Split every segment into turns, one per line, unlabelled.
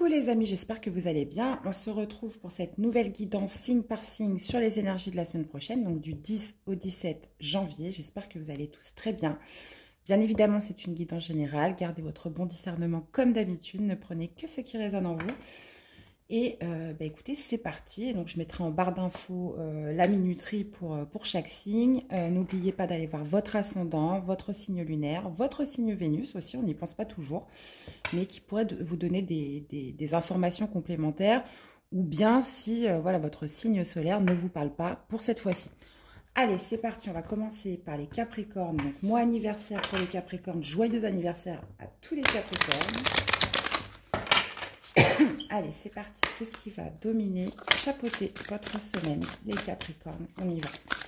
Coucou les amis, j'espère que vous allez bien. On se retrouve pour cette nouvelle guidance signe par signe sur les énergies de la semaine prochaine, donc du 10 au 17 janvier. J'espère que vous allez tous très bien. Bien évidemment, c'est une guidance générale. Gardez votre bon discernement comme d'habitude. Ne prenez que ce qui résonne en vous. Et écoutez, c'est parti. Et donc, je mettrai en barre d'infos la minuterie pour chaque signe. N'oubliez pas d'aller voir votre ascendant, votre signe lunaire, votre signe Vénus aussi. On n'y pense pas toujours, mais qui pourrait vous donner des informations complémentaires. Ou bien si voilà, votre signe solaire ne vous parle pas pour cette fois-ci. Allez, c'est parti. On va commencer par les Capricornes. Donc, mois anniversaire pour les Capricornes. Joyeux anniversaire à tous les Capricornes. Allez, c'est parti. Qu'est-ce qui va dominer, chapeauter votre semaine, les Capricornes? On y va.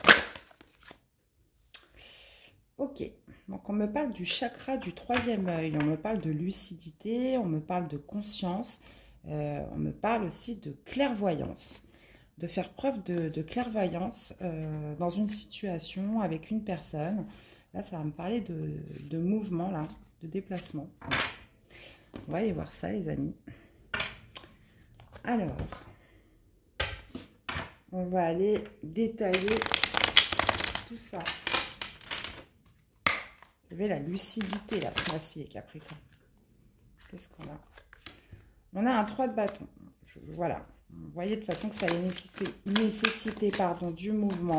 Ok. Donc, on me parle du chakra du troisième œil. On me parle de lucidité. On me parle de conscience. On me parle aussi de clairvoyance. De faire preuve de clairvoyance dans une situation avec une personne. Là, ça va me parler de mouvement, là, de déplacement. On va aller voir ça, les amis. Alors, on va aller détailler tout ça. Vous avez la lucidité, là, voici les Capricornes. Qu'est-ce qu'on a? On a un 3 de bâton. Voilà. Vous voyez de toute façon que ça a nécessité pardon, du mouvement.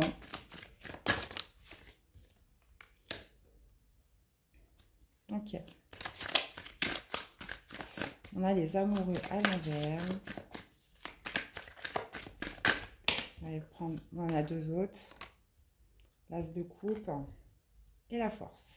Ok. On a les amoureux à l'envers. On va les prendre. On en a deux autres. L'as de coupe et la force.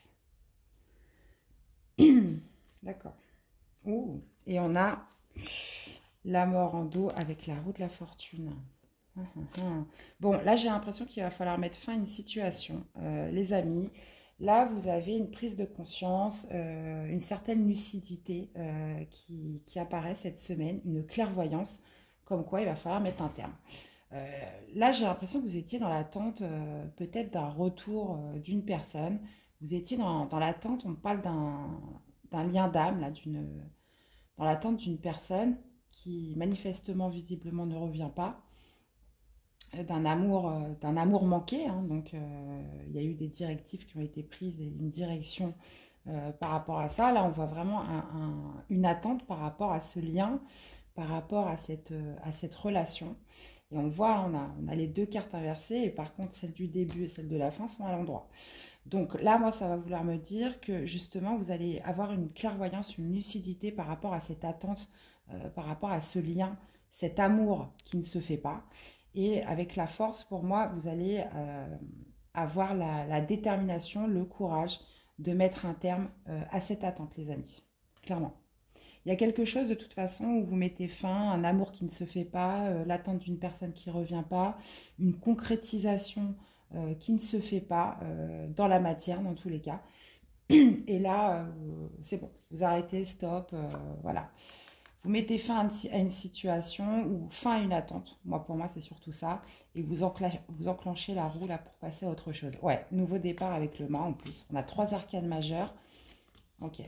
D'accord. Et on a la mort en dos avec la roue de la fortune. Bon, là, j'ai l'impression qu'il va falloir mettre fin à une situation. Les amis, là, vous avez une prise de conscience, une certaine lucidité qui apparaît cette semaine, une clairvoyance, comme quoi il va falloir mettre un terme. Là, j'ai l'impression que vous étiez dans l'attente peut-être d'un retour d'une personne. Vous étiez dans l'attente, on parle d'un lien d'âme, là, dans l'attente d'une personne qui manifestement, visiblement, ne revient pas, d'un amour manqué. Hein, donc, il y a eu des directives qui ont été prises et une direction par rapport à ça. Là, on voit vraiment une attente par rapport à ce lien, par rapport à cette relation. Et on voit, on a les deux cartes inversées, et par contre, celle du début et celle de la fin sont à l'endroit. Donc là, moi, ça va vouloir me dire que justement, vous allez avoir une clairvoyance, une lucidité par rapport à cette attente, par rapport à ce lien, cet amour qui ne se fait pas. Et avec la force, pour moi, vous allez avoir la détermination, le courage de mettre un terme à cette attente, les amis. Clairement. Il y a quelque chose de toute façon où vous mettez fin, un amour qui ne se fait pas, l'attente d'une personne qui ne revient pas, une concrétisation qui ne se fait pas dans la matière, dans tous les cas. Et là, c'est bon, vous arrêtez, stop, voilà. Vous mettez fin à une situation ou fin à une attente. Moi, pour moi, c'est surtout ça. Et vous enclenchez la roue là pour passer à autre chose. Ouais, nouveau départ avec le mât en plus. On a 3 arcanes majeures. Ok.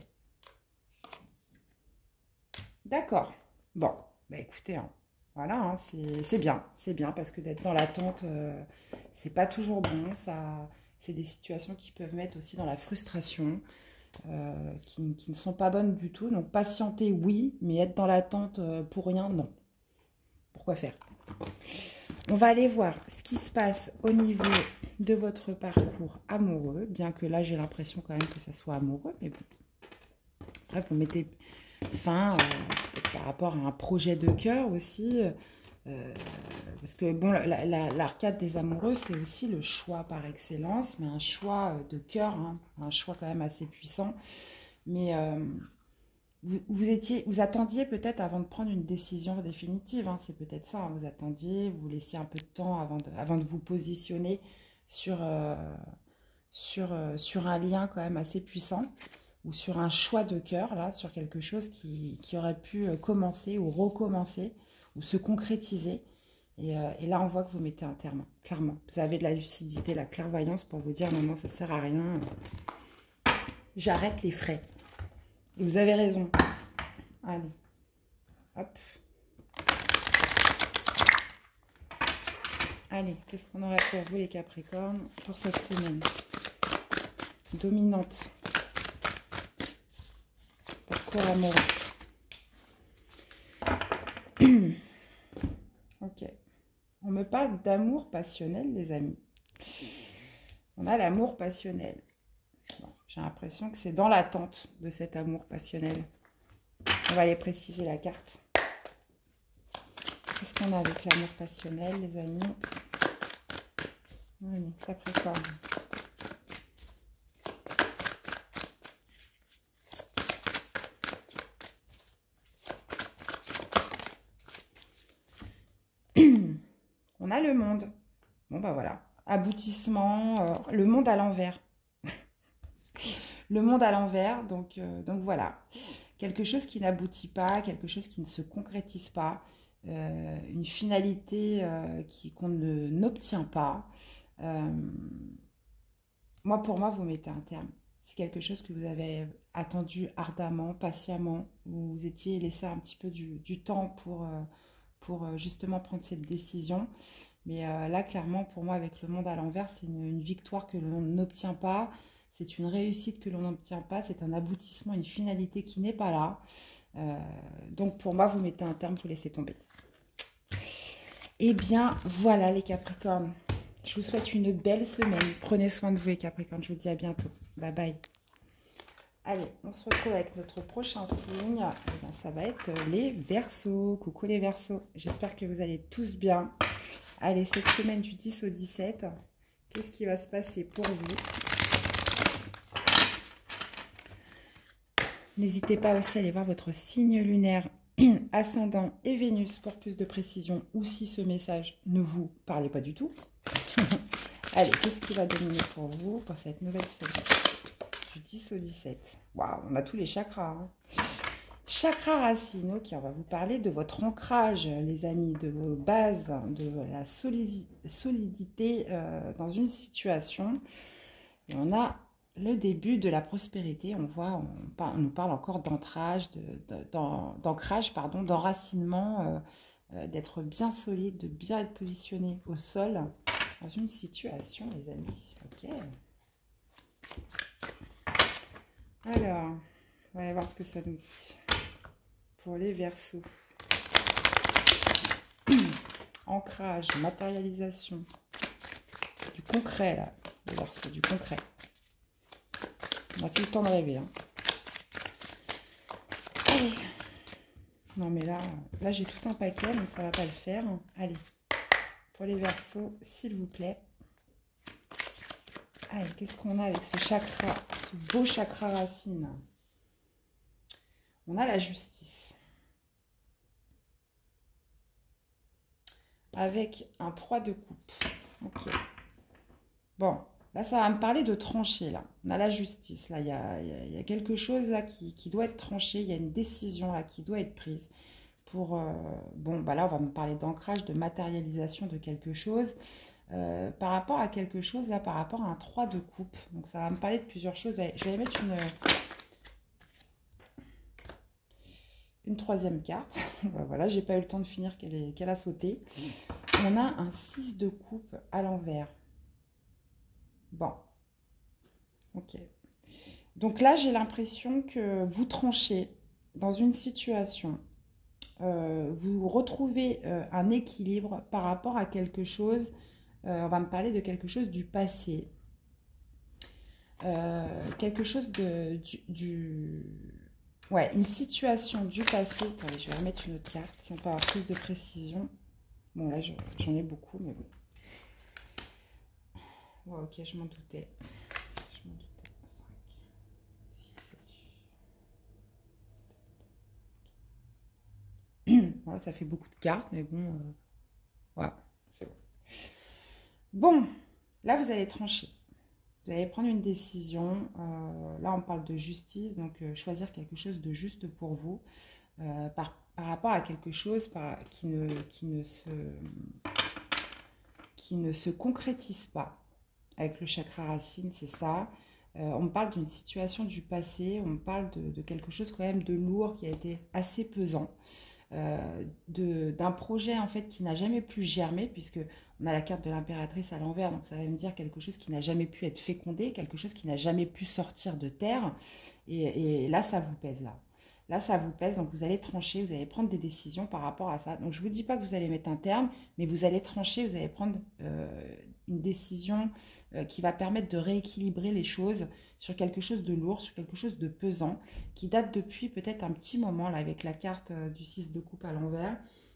D'accord. Bon, bah écoutez, hein, voilà, hein, c'est bien parce que d'être dans l'attente, c'est pas toujours bon. Ça, c'est des situations qui peuvent mettre aussi dans la frustration, qui ne sont pas bonnes du tout. Donc patienter, oui, mais être dans l'attente pour rien, non. Pourquoi faire? On va aller voir ce qui se passe au niveau de votre parcours amoureux, bien que là j'ai l'impression quand même que ça soit amoureux, mais bon. Après, vous mettez fin par rapport à un projet de cœur aussi, parce que bon, l'arcade des amoureux, c'est aussi le choix par excellence, mais un choix de cœur, hein, un choix quand même assez puissant. Mais vous attendiez peut-être avant de prendre une décision définitive, hein, c'est peut-être ça, hein, vous attendiez, vous laissiez un peu de temps avant de vous positionner sur un lien quand même assez puissant, ou sur un choix de cœur, là, sur quelque chose qui aurait pu commencer ou recommencer, ou se concrétiser. Et là, on voit que vous mettez un terme, clairement. Vous avez de la lucidité, la clairvoyance pour vous dire, non, ça ne sert à rien. J'arrête les frais. Et vous avez raison. Allez. Hop. Allez, qu'est-ce qu'on aurait pour vous les Capricornes pour cette semaine? Dominante. Parcours amoureux. Ok. On me parle d'amour passionnel, les amis. On a l'amour passionnel. Bon, j'ai l'impression que c'est dans l'attente de cet amour passionnel. On va aller préciser la carte. Qu'est-ce qu'on a avec l'amour passionnel, les amis? Allez, Capricorne. On a le monde. Bon, bah voilà. Aboutissement, le monde à l'envers. Le monde à l'envers, donc voilà. Quelque chose qui n'aboutit pas, quelque chose qui ne se concrétise pas, une finalité qu'on n'obtient pas. Pour moi, vous mettez un terme. C'est quelque chose que vous avez attendu ardemment, patiemment. Vous étiez laissé un petit peu du temps pour justement prendre cette décision. Mais là, clairement, pour moi, avec le monde à l'envers, c'est une victoire que l'on n'obtient pas. C'est une réussite que l'on n'obtient pas. C'est un aboutissement, une finalité qui n'est pas là. Donc, pour moi, vous mettez un terme, vous laissez tomber. Eh bien, voilà les Capricornes. Je vous souhaite une belle semaine. Prenez soin de vous les Capricornes. Je vous dis à bientôt. Bye bye. Allez, on se retrouve avec notre prochain signe. Eh bien, ça va être les Verseaux. Coucou les Verseaux. J'espère que vous allez tous bien. Allez, cette semaine du 10 au 17, qu'est-ce qui va se passer pour vous? N'hésitez pas aussi à aller voir votre signe lunaire, ascendant et Vénus pour plus de précision, ou si ce message ne vous parle pas du tout. Allez, qu'est-ce qui va dominer pour vous pour cette nouvelle semaine du 10 au 17? Waouh, on a tous les chakras. Hein. Chakra racine, ok, on va vous parler de votre ancrage, les amis, de vos bases, de la solidité dans une situation. Et on a le début de la prospérité. On voit, on nous parle encore d'ancrage, d'enracinement, d'être bien solide, de bien être positionné au sol dans une situation, les amis. Ok. Alors, on va aller voir ce que ça nous dit. Pour les Verseaux. Ancrage, matérialisation. Du concret, là. Les Verseaux, du concret. On a tout le temps de rêver. Hein. Allez. Non, mais là j'ai tout un paquet, donc ça ne va pas le faire. Allez. Pour les Verseaux, s'il vous plaît. Allez, qu'est-ce qu'on a avec ce chakra, ce beau chakra racine? On a la justice. Avec un 3 de coupe. Ok. Bon, là, ça va me parler de trancher, là. On a la justice, là. Il y a quelque chose, là, qui doit être tranché. Il y a une décision, là, qui doit être prise. Pour, bon, bah là, on va me parler d'ancrage, de matérialisation de quelque chose. Par rapport à quelque chose, là, par rapport à un 3 de coupe. Donc, ça va me parler de plusieurs choses. Je vais mettre une troisième carte. Voilà, j'ai pas eu le temps de finir qu'elle a sauté. On a un 6 de coupe à l'envers. Bon. Ok. Donc là, j'ai l'impression que vous tranchez dans une situation. Vous retrouvez un équilibre par rapport à quelque chose. On va me parler de quelque chose du passé. Quelque chose Ouais, une situation du passé. Attendez, je vais remettre une autre carte, si on peut avoir plus de précision. Bon, là, j'en ai beaucoup, mais bon. Ouais, ok, je m'en doutais. Je m'en doutais. 5, 6, 7. Voilà, ça fait beaucoup de cartes, mais bon. Voilà, c'est bon. Bon, là, vous allez trancher. Vous allez prendre une décision. Là, on parle de justice, donc choisir quelque chose de juste pour vous par rapport à quelque chose qui ne se concrétise pas. Avec le chakra racine, c'est ça. On parle d'une situation du passé, on parle de quelque chose quand même de lourd qui a été assez pesant. d'un projet en fait qui n'a jamais pu germer, puisque on a la carte de l'impératrice à l'envers, donc ça va me dire quelque chose qui n'a jamais pu être fécondé, quelque chose qui n'a jamais pu sortir de terre, et là ça vous pèse là. Là, ça vous pèse, donc vous allez trancher, vous allez prendre des décisions par rapport à ça. Donc, je ne vous dis pas que vous allez mettre un terme, mais vous allez trancher, vous allez prendre une décision qui va permettre de rééquilibrer les choses sur quelque chose de lourd, sur quelque chose de pesant, qui date depuis peut-être un petit moment, là, avec la carte du 6 de coupe à l'envers.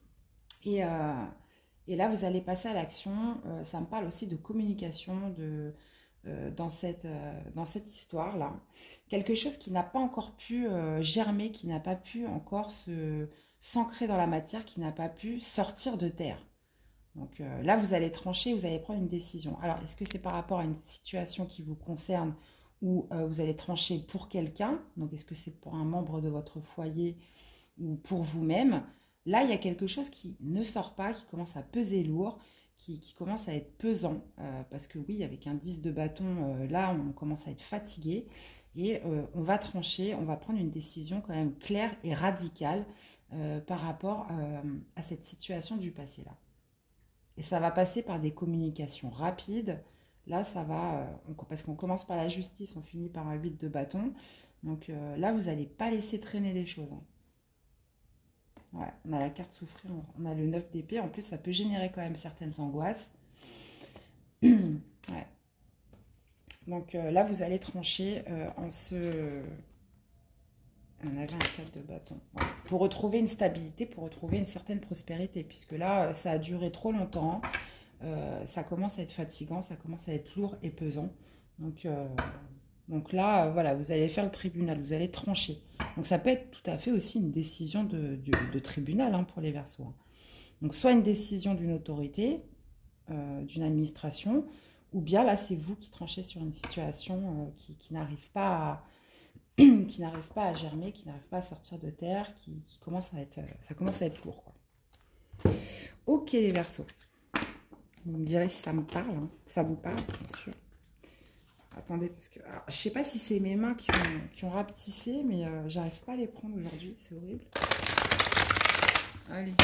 Et là, vous allez passer à l'action. Ça me parle aussi de communication, dans cette histoire-là. Quelque chose qui n'a pas encore pu germer, qui n'a pas pu encore s'ancrer dans la matière, qui n'a pas pu sortir de terre. Donc là, vous allez trancher, vous allez prendre une décision. Alors, est-ce que c'est par rapport à une situation qui vous concerne ou vous allez trancher pour quelqu'un? Donc, est-ce que c'est pour un membre de votre foyer ou pour vous-même? Là, il y a quelque chose qui ne sort pas, qui commence à peser lourd, qui commence à être pesant, parce que oui, avec un 10 de bâton, là, on commence à être fatigué, et on va trancher, on va prendre une décision quand même claire et radicale par rapport à cette situation du passé là. Et ça va passer par des communications rapides. Là, ça va, parce qu'on commence par la justice, on finit par un 8 de bâton. Donc là, vous n'allez pas laisser traîner les choses, hein. Ouais, on a la carte souffrir, on a le 9 d'épée. En plus, ça peut générer quand même certaines angoisses. Ouais. Donc là, vous allez trancher en ce... On avait un 4 de bâton. Ouais. Pour retrouver une stabilité, pour retrouver une certaine prospérité. Puisque là, ça a duré trop longtemps. Ça commence à être fatigant, ça commence à être lourd et pesant. Donc là, voilà, vous allez faire le tribunal, vous allez trancher. Donc ça peut être tout à fait aussi une décision de tribunal, hein, pour les Verseaux, hein. Donc soit une décision d'une autorité, d'une administration, ou bien là c'est vous qui tranchez sur une situation qui n'arrive pas qui n'arrive pas à germer, qui n'arrive pas à sortir de terre, qui commence à être, ça commence à être lourd, quoi. Ok les Verseaux. Vous me direz si ça me parle, hein. Ça vous parle, bien sûr. Attendez, parce que... Alors, je sais pas si c'est mes mains qui ont rapetissé, mais j'arrive pas à les prendre aujourd'hui. C'est horrible. Allez.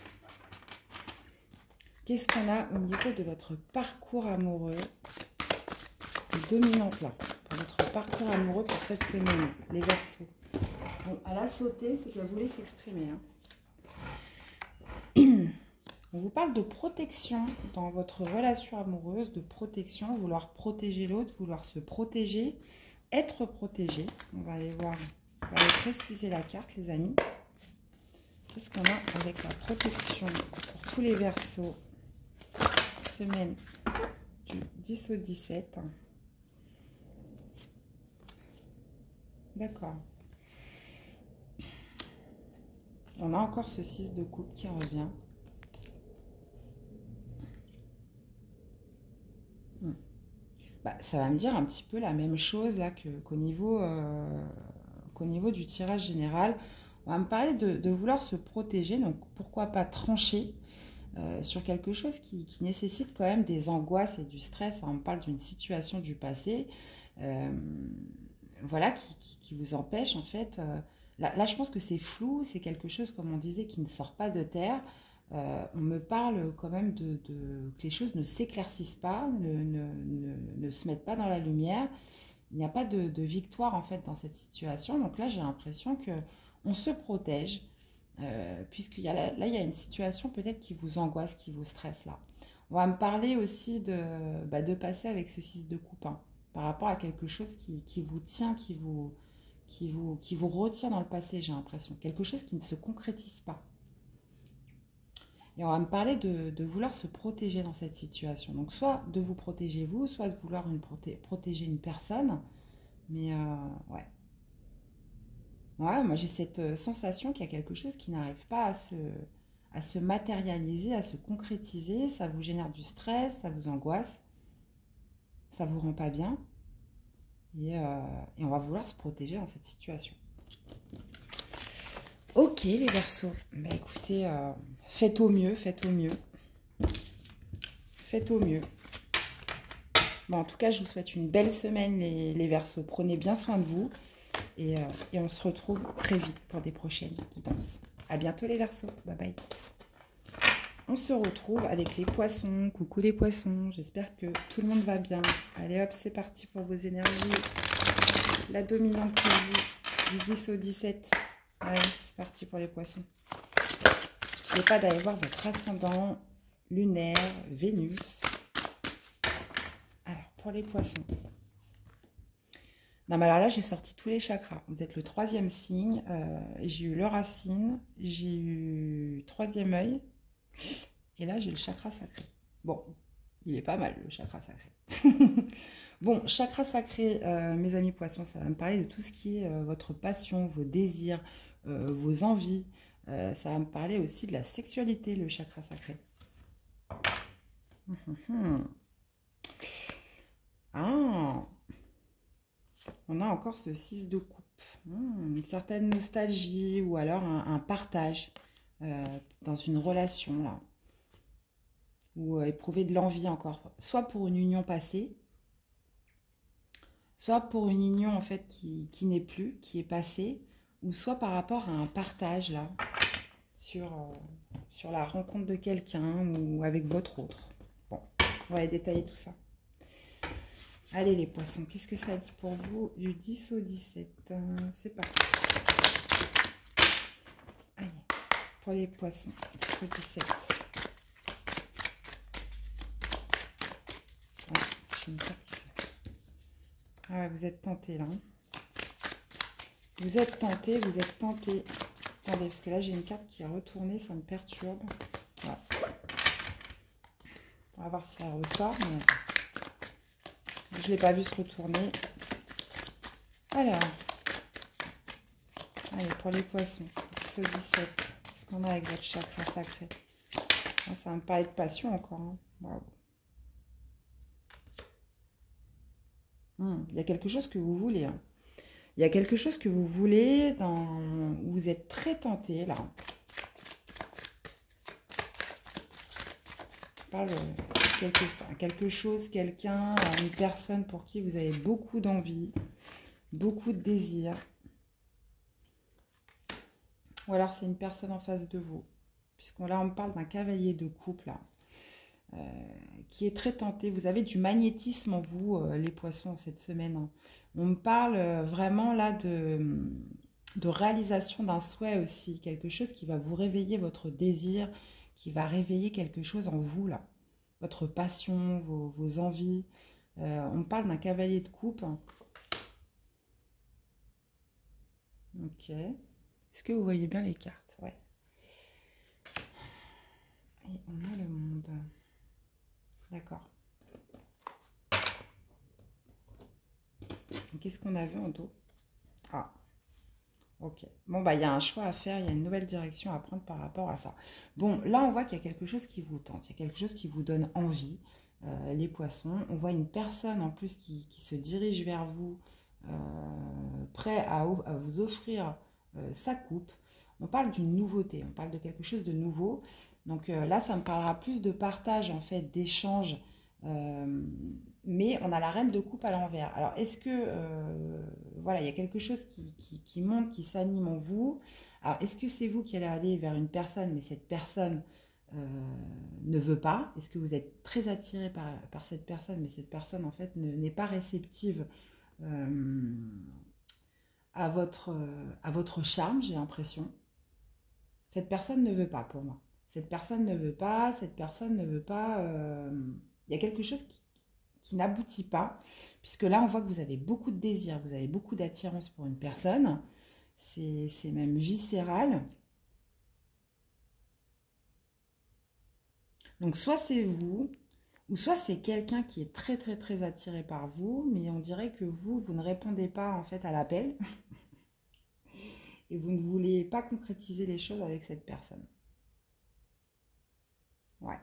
Qu'est-ce qu'on a au niveau de votre parcours amoureux dominante, là, pour votre parcours amoureux pour cette semaine, les Verseaux. Bon, elle a sauté, c'est qu'elle voulait s'exprimer, hein. On vous parle de protection dans votre relation amoureuse, de protection, vouloir protéger l'autre, vouloir se protéger, être protégé. On va aller voir, on va aller préciser la carte, les amis. Qu'est-ce qu'on a avec la protection pour tous les Verseaux, semaine du 10 au 17. D'accord. On a encore ce 6 de coupe qui revient. Bah, ça va me dire un petit peu la même chose là qu'au niveau, du tirage général. On va me parler de vouloir se protéger, donc pourquoi pas trancher sur quelque chose qui nécessite quand même des angoisses et du stress. On me parle d'une situation du passé, voilà, qui vous empêche en fait. Là, je pense que c'est flou, c'est quelque chose, comme on disait, qui ne sort pas de terre. On me parle quand même que les choses ne s'éclaircissent pas, ne se mettent pas dans la lumière. Il n'y a pas de victoire en fait dans cette situation. Donc là, j'ai l'impression qu'on se protège, puisqu'il y a là, il y a une situation peut-être qui vous angoisse, qui vous stresse là. On va me parler aussi de passer avec ce 6 de coupe, hein, par rapport à quelque chose qui vous tient, qui vous retient dans le passé, j'ai l'impression. Quelque chose qui ne se concrétise pas. Et on va me parler de vouloir se protéger dans cette situation. Donc, soit de vous protéger vous, soit de vouloir protéger une personne. Mais, ouais. Ouais, moi, j'ai cette sensation qu'il y a quelque chose qui n'arrive pas à se matérialiser, à se concrétiser. Ça vous génère du stress, ça vous angoisse. Ça vous rend pas bien. Et on va vouloir se protéger dans cette situation. Ok, les Verseaux. Bah, écoutez... faites au mieux, faites au mieux. Faites au mieux. Bon, en tout cas, je vous souhaite une belle semaine, les Verseaux. Prenez bien soin de vous. Et on se retrouve très vite pour des prochaines guidances. À bientôt les Verseaux. Bye bye. On se retrouve avec les poissons. Coucou les poissons. J'espère que tout le monde va bien. Allez hop, c'est parti pour vos énergies. La dominante pour vous, du 10 au 17. Allez, c'est parti pour les poissons. N'oubliez pas d'aller voir votre ascendant lunaire, Vénus. Alors, pour les poissons. Non, mais alors là, j'ai sorti tous les chakras. Vous êtes le 3e signe. J'ai eu le racine. J'ai eu 3e œil. Et là, j'ai le chakra sacré. Bon, il est pas mal, le chakra sacré. Bon, chakra sacré, mes amis poissons, ça va me parler de tout ce qui est votre passion, vos désirs, vos envies. Ça va me parler aussi de la sexualité, le chakra sacré. Ah, on a encore ce 6 de coupe. Une certaine nostalgie ou alors un partage dans une relation, là. Ou éprouver de l'envie encore. Soit pour une union passée, soit pour une union en fait qui n'est plus, qui est passée, ou soit par rapport à un partage, là, sur la rencontre de quelqu'un ou avec votre autre. Bon, on va détailler tout ça. Allez les poissons, qu'est-ce que ça dit pour vous du 10 au 17? C'est parti. Allez, pour les poissons, 10 au 17. Ouais, j'ai une carte qui sort. Ah ouais, vous êtes tenté là. Vous êtes tenté, vous êtes tenté. Attendez, parce que là j'ai une carte qui est retournée, ça me perturbe. Voilà. On va voir si elle ressort, mais je ne l'ai pas vu se retourner. Alors, allez, pour les poissons, 10 au 17, qu'est-ce qu'on a avec votre chakra sacré? Ah, ça va me parler de passion encore. Hein. Wow. Il y a quelque chose que vous voulez. Hein. Il y a quelque chose que vous voulez, où vous êtes très tenté, là. Je parle quelque chose, quelqu'un, une personne pour qui vous avez beaucoup d'envie, beaucoup de désir. Ou alors c'est une personne en face de vous. Là, on me parle d'un cavalier de coupe, là. Qui est très tenté. Vous avez du magnétisme en vous, les poissons, cette semaine. Hein. On me parle vraiment là de réalisation d'un souhait aussi. Quelque chose qui va vous réveiller votre désir, qui va réveiller quelque chose en vous, là. Votre passion, vos envies. On me parle d'un cavalier de coupe. Ok. Est-ce que vous voyez bien les cartes? Ouais. Et on a le monde. D'accord. Qu'est-ce qu'on avait en dos? Ah, ok. Bon, bah, il y a un choix à faire, il y a une nouvelle direction à prendre par rapport à ça. Bon, là, on voit qu'il y a quelque chose qui vous tente, il y a quelque chose qui vous donne envie, les poissons. On voit une personne, en plus, qui se dirige vers vous, prêt à vous offrir sa coupe. On parle d'une nouveauté, on parle de quelque chose de nouveau. Donc là, ça me parlera plus de partage, en fait, d'échange. Mais on a la reine de coupe à l'envers. Alors, est-ce que, voilà, il y a quelque chose qui monte, qui s'anime en vous. Alors, est-ce que c'est vous qui allez aller vers une personne, mais cette personne ne veut pas? Est-ce que vous êtes très attiré par cette personne, mais cette personne, en fait, n'est pas réceptive à votre charme, j'ai l'impression. Cette personne ne veut pas pour moi. Cette personne ne veut pas, cette personne ne veut pas. Il y a quelque chose qui n'aboutit pas, puisque là, on voit que vous avez beaucoup de désir, vous avez beaucoup d'attirance pour une personne. C'est même viscéral. Donc, soit c'est vous, ou soit c'est quelqu'un qui est très, très, très attiré par vous, mais on dirait que vous ne répondez pas, en fait, à l'appel. Et vous ne voulez pas concrétiser les choses avec cette personne. Ouais.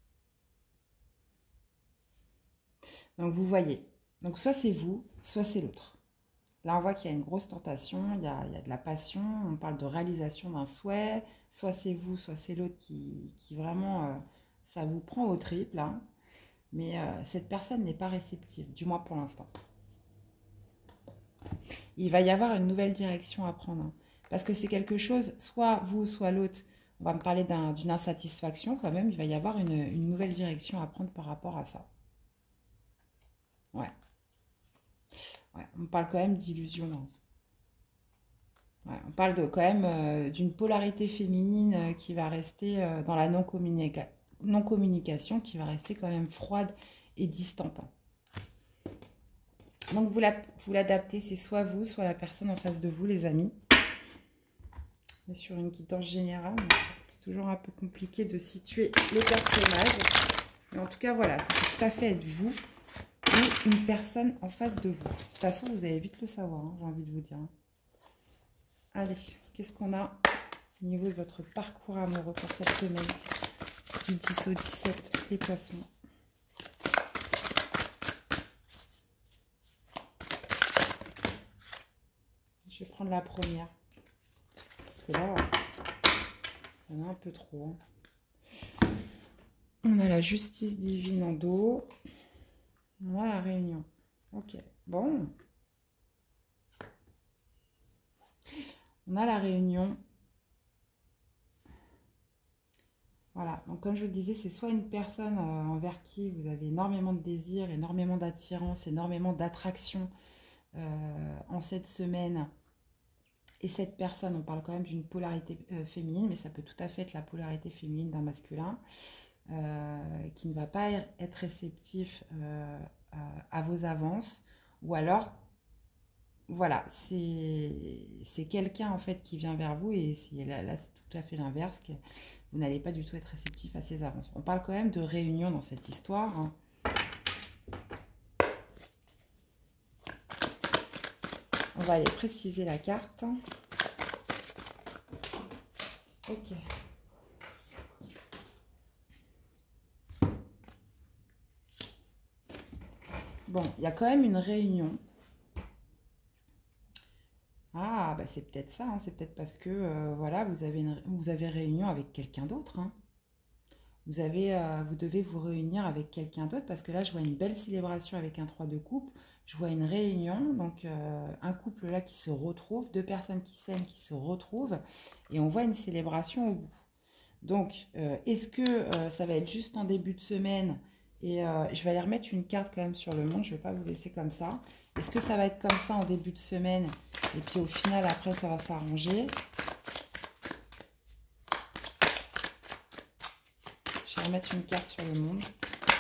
Donc, vous voyez. Donc, soit c'est vous, soit c'est l'autre. Là, on voit qu'il y a une grosse tentation, il y a de la passion, on parle de réalisation d'un souhait. Soit c'est vous, soit c'est l'autre qui vraiment, ça vous prend au tripes, là. Mais cette personne n'est pas réceptive, du moins pour l'instant. Il va y avoir une nouvelle direction à prendre. Hein. Parce que c'est quelque chose, soit vous, soit l'autre, on va me parler d'une insatisfaction quand même. Il va y avoir une nouvelle direction à prendre par rapport à ça. Ouais. Ouais, on parle quand même d'illusion, hein. Ouais, on parle quand même d'une polarité féminine qui va rester dans la non-communication, qui va rester quand même froide et distante, hein. Donc vous l'adaptez, c'est soit vous, soit la personne en face de vous, les amis. Mais sur une guidance générale, c'est toujours un peu compliqué de situer les personnages. Mais en tout cas, voilà, ça peut tout à fait être vous ou une personne en face de vous. De toute façon, vous allez vite le savoir, hein, j'ai envie de vous dire. Allez, qu'est-ce qu'on a au niveau de votre parcours amoureux pour cette semaine du 10 au 17, les poissons? Je vais prendre la première. Parce que là, il y en a un peu trop, hein. On a la justice divine en dos. On a la réunion. Ok, bon. On a la réunion. Voilà, donc comme je vous le disais, c'est soit une personne envers qui vous avez énormément de désir, énormément d'attirance, énormément d'attraction en cette semaine. Et cette personne, on parle quand même d'une polarité féminine, mais ça peut tout à fait être la polarité féminine d'un masculin qui ne va pas être réceptif à vos avances. Ou alors, voilà, c'est quelqu'un en fait qui vient vers vous et là c'est tout à fait l'inverse. Vous n'allez pas du tout être réceptif à ses avances. On parle quand même de réunion dans cette histoire, hein. On va aller préciser la carte. Ok. Bon, il y a quand même une réunion. Ah, bah c'est peut-être ça, hein. C'est peut-être parce que voilà, vous avez réunion avec quelqu'un d'autre, hein. Vous devez vous réunir avec quelqu'un d'autre parce que là, je vois une belle célébration avec un 3 de coupe. Je vois une réunion, donc un couple là qui se retrouve, deux personnes qui s'aiment, qui se retrouvent et on voit une célébration au bout. Donc, est-ce que ça va être juste en début de semaine et je vais aller remettre une carte quand même sur le monde, je ne vais pas vous laisser comme ça. Est-ce que ça va être comme ça en début de semaine et puis au final, après, ça va s'arranger? Je vais remettre une carte sur le monde.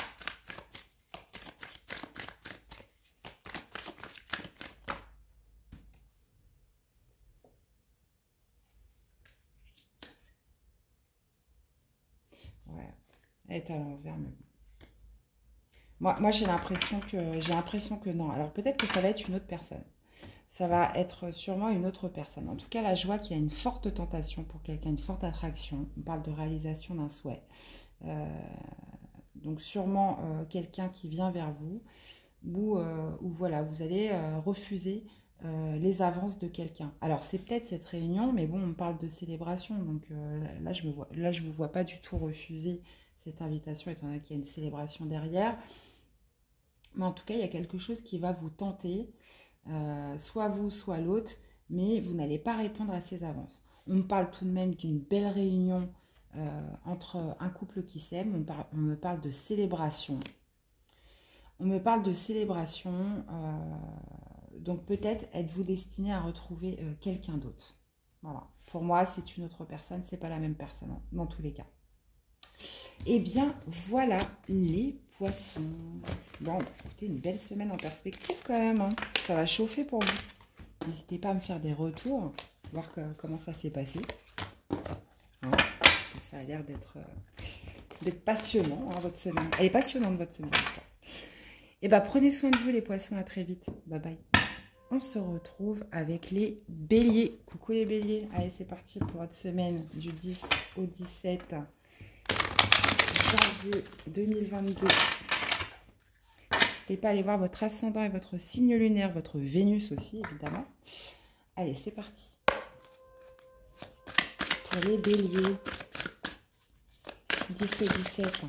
Ouais, elle est à l'envers, mais bon. Moi j'ai l'impression que non. Alors peut-être que ça va être une autre personne. Ça va être sûrement une autre personne. En tout cas, là, je vois qu'il y a une forte tentation pour quelqu'un, une forte attraction. On parle de réalisation d'un souhait. Donc sûrement quelqu'un qui vient vers vous ou voilà, vous allez refuser les avances de quelqu'un. Alors c'est peut-être cette réunion, mais bon, on parle de célébration, donc là je vous vois pas du tout refuser cette invitation, étant donné qu'il y a une célébration derrière. Mais en tout cas, il y a quelque chose qui va vous tenter, soit vous, soit l'autre, mais vous n'allez pas répondre à ces avances. On me parle tout de même d'une belle réunion entre un couple qui s'aime, on me parle de célébration. On me parle de célébration, donc peut-être êtes-vous destiné à retrouver quelqu'un d'autre. Voilà. Pour moi, c'est une autre personne, c'est pas la même personne, hein, dans tous les cas. Eh bien, voilà les poissons. Bon, écoutez, une belle semaine en perspective quand même, hein. Ça va chauffer pour vous. N'hésitez pas à me faire des retours, voir comment ça s'est passé. Hein, parce que ça a l'air d'être passionnant, hein, votre semaine. Elle est passionnante, votre semaine. Et bien, prenez soin de vous, les poissons. À très vite. Bye bye. On se retrouve avec les béliers. Coucou les béliers. Allez, c'est parti pour votre semaine du 10 au 17 janvier 2022. N'hésitez pas à aller voir votre ascendant et votre signe lunaire, votre Vénus aussi, évidemment. Allez, c'est parti. Pour les béliers, 10 au 17.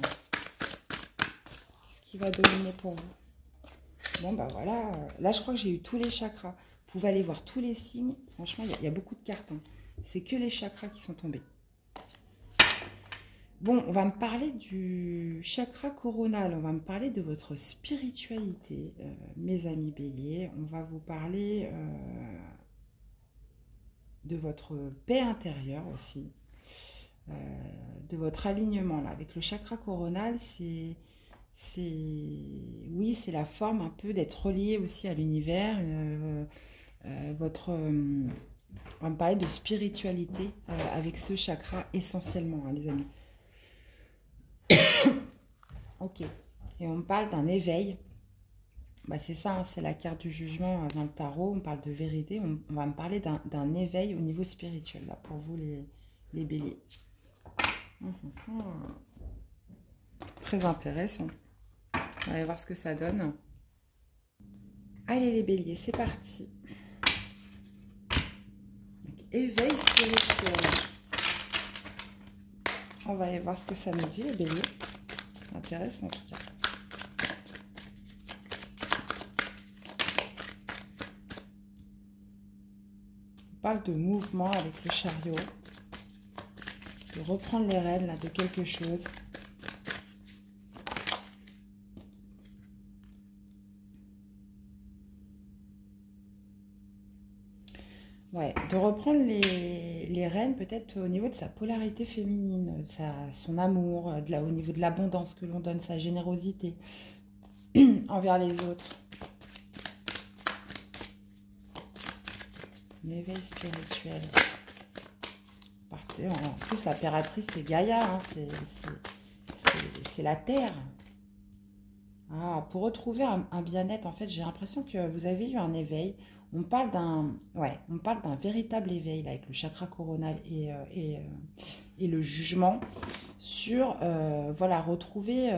Qu'est-ce qui va dominer pour vous? Bon, bah voilà. Là, je crois que j'ai eu tous les chakras. pouvez aller voir tous les signes. Franchement, il y a beaucoup de cartes. Hein. C'est que les chakras qui sont tombés. Bon, on va me parler du chakra coronal. On va me parler de votre spiritualité, mes amis béliers. On va vous parler de votre paix intérieure aussi. De votre alignement là avec le chakra coronal, oui, c'est la forme un peu d'être relié aussi à l'univers. On va me parler de spiritualité avec ce chakra essentiellement, hein, les amis. Ok, et on me parle d'un éveil. Bah, c'est ça, hein, c'est la carte du jugement dans le tarot. On parle de vérité. On va me parler d'un éveil au niveau spirituel là pour vous les béliers. Très intéressant. On va aller voir ce que ça donne. Allez les béliers, c'est parti. Donc, éveil spirituel. On va aller voir ce que ça nous dit les béliers. Intéressant en tout cas. On parle de mouvement avec le chariot. De reprendre les rênes là, de quelque chose. Ouais, de reprendre les rênes peut-être au niveau de sa polarité féminine, son amour, au niveau de l'abondance que l'on donne, sa générosité envers les autres. Un éveil spirituel. En plus, l'impératrice, c'est Gaïa, hein, c'est la terre. Ah, pour retrouver un bien-être, en fait, j'ai l'impression que vous avez eu un éveil. On parle d'un véritable éveil là, avec le chakra coronal et le jugement sur, voilà, retrouver,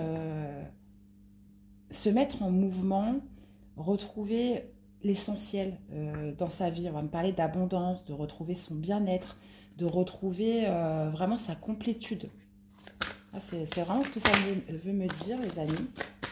se mettre en mouvement, retrouver l'essentiel dans sa vie. On va me parler d'abondance, de retrouver son bien-être, de retrouver vraiment sa complétude. Ah, c'est vraiment ce que ça veut me dire, les amis.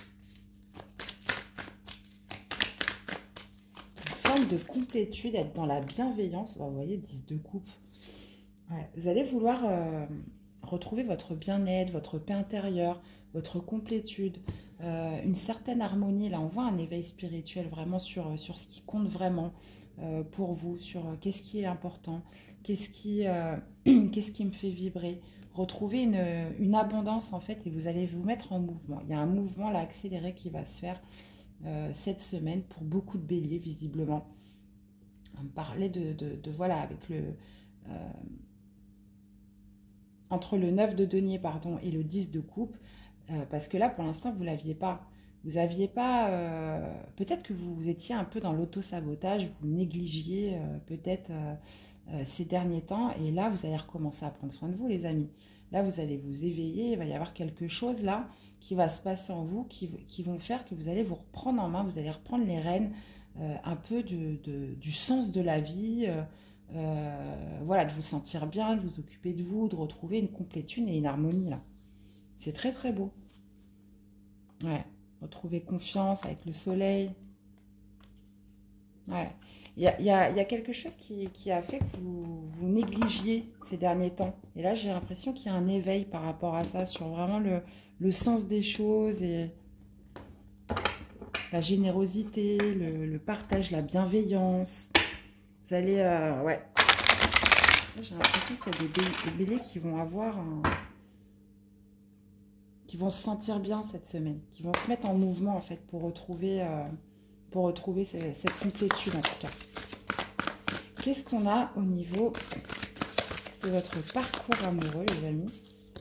De complétude, être dans la bienveillance. Vous voyez, 10 de coupe. Ouais, vous allez vouloir retrouver votre bien-être, votre paix intérieure, votre complétude, une certaine harmonie. Là, on voit un éveil spirituel vraiment sur ce qui compte vraiment pour vous, sur qu'est-ce qui est important, qu'est-ce qui me fait vibrer. Retrouver une abondance, en fait, et vous allez vous mettre en mouvement. Il y a un mouvement là accéléré qui va se faire cette semaine pour beaucoup de béliers visiblement. On me parlait de voilà avec entre le 9 de denier pardon et le 10 de coupe parce que là pour l'instant vous l'aviez pas. Vous aviez pas peut-être que vous étiez un peu dans l'auto-sabotage, vous négligiez peut-être ces derniers temps et là vous allez recommencer à prendre soin de vous les amis. Là vous allez vous éveiller, il va y avoir quelque chose là qui va se passer en vous, qui vont faire que vous allez vous reprendre en main, vous allez reprendre les rênes un peu du sens de la vie, voilà, de vous sentir bien, de vous occuper de vous, de retrouver une complétude et une harmonie là. C'est très très beau. Ouais, retrouver confiance avec le soleil. Ouais, il y a quelque chose qui a fait que vous négligiez ces derniers temps. Et là, j'ai l'impression qu'il y a un éveil par rapport à ça, sur vraiment le sens des choses et la générosité, le partage, la bienveillance. Vous allez... ouais. J'ai l'impression qu'il y a des béliers qui vont avoir qui vont se sentir bien cette semaine, qui vont se mettre en mouvement en fait pour retrouver cette complétude en tout cas. Qu'est-ce qu'on a au niveau de votre parcours amoureux, les amis?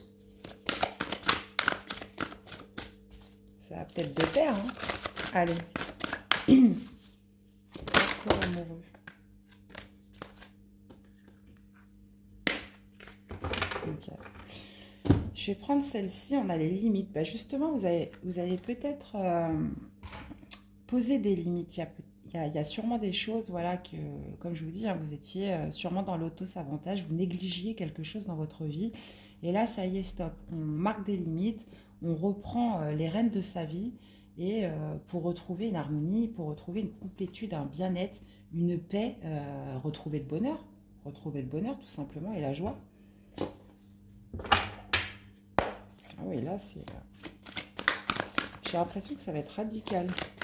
Ça va peut-être de pair, hein? Allez. Parcours amoureux. Ok. Je vais prendre celle-ci, on a les limites. Bah justement, vous allez peut-être poser des limites. Il y a sûrement des choses, voilà, que, comme je vous dis, hein, vous étiez sûrement dans l'auto-sabotage, vous négligiez quelque chose dans votre vie. Et là, ça y est, stop. On marque des limites, on reprend les rênes de sa vie et pour retrouver une harmonie, pour retrouver une complétude, un bien-être, une paix, retrouver le bonheur tout simplement et la joie. Ah oui, là, c'est... J'ai l'impression que ça va être radical.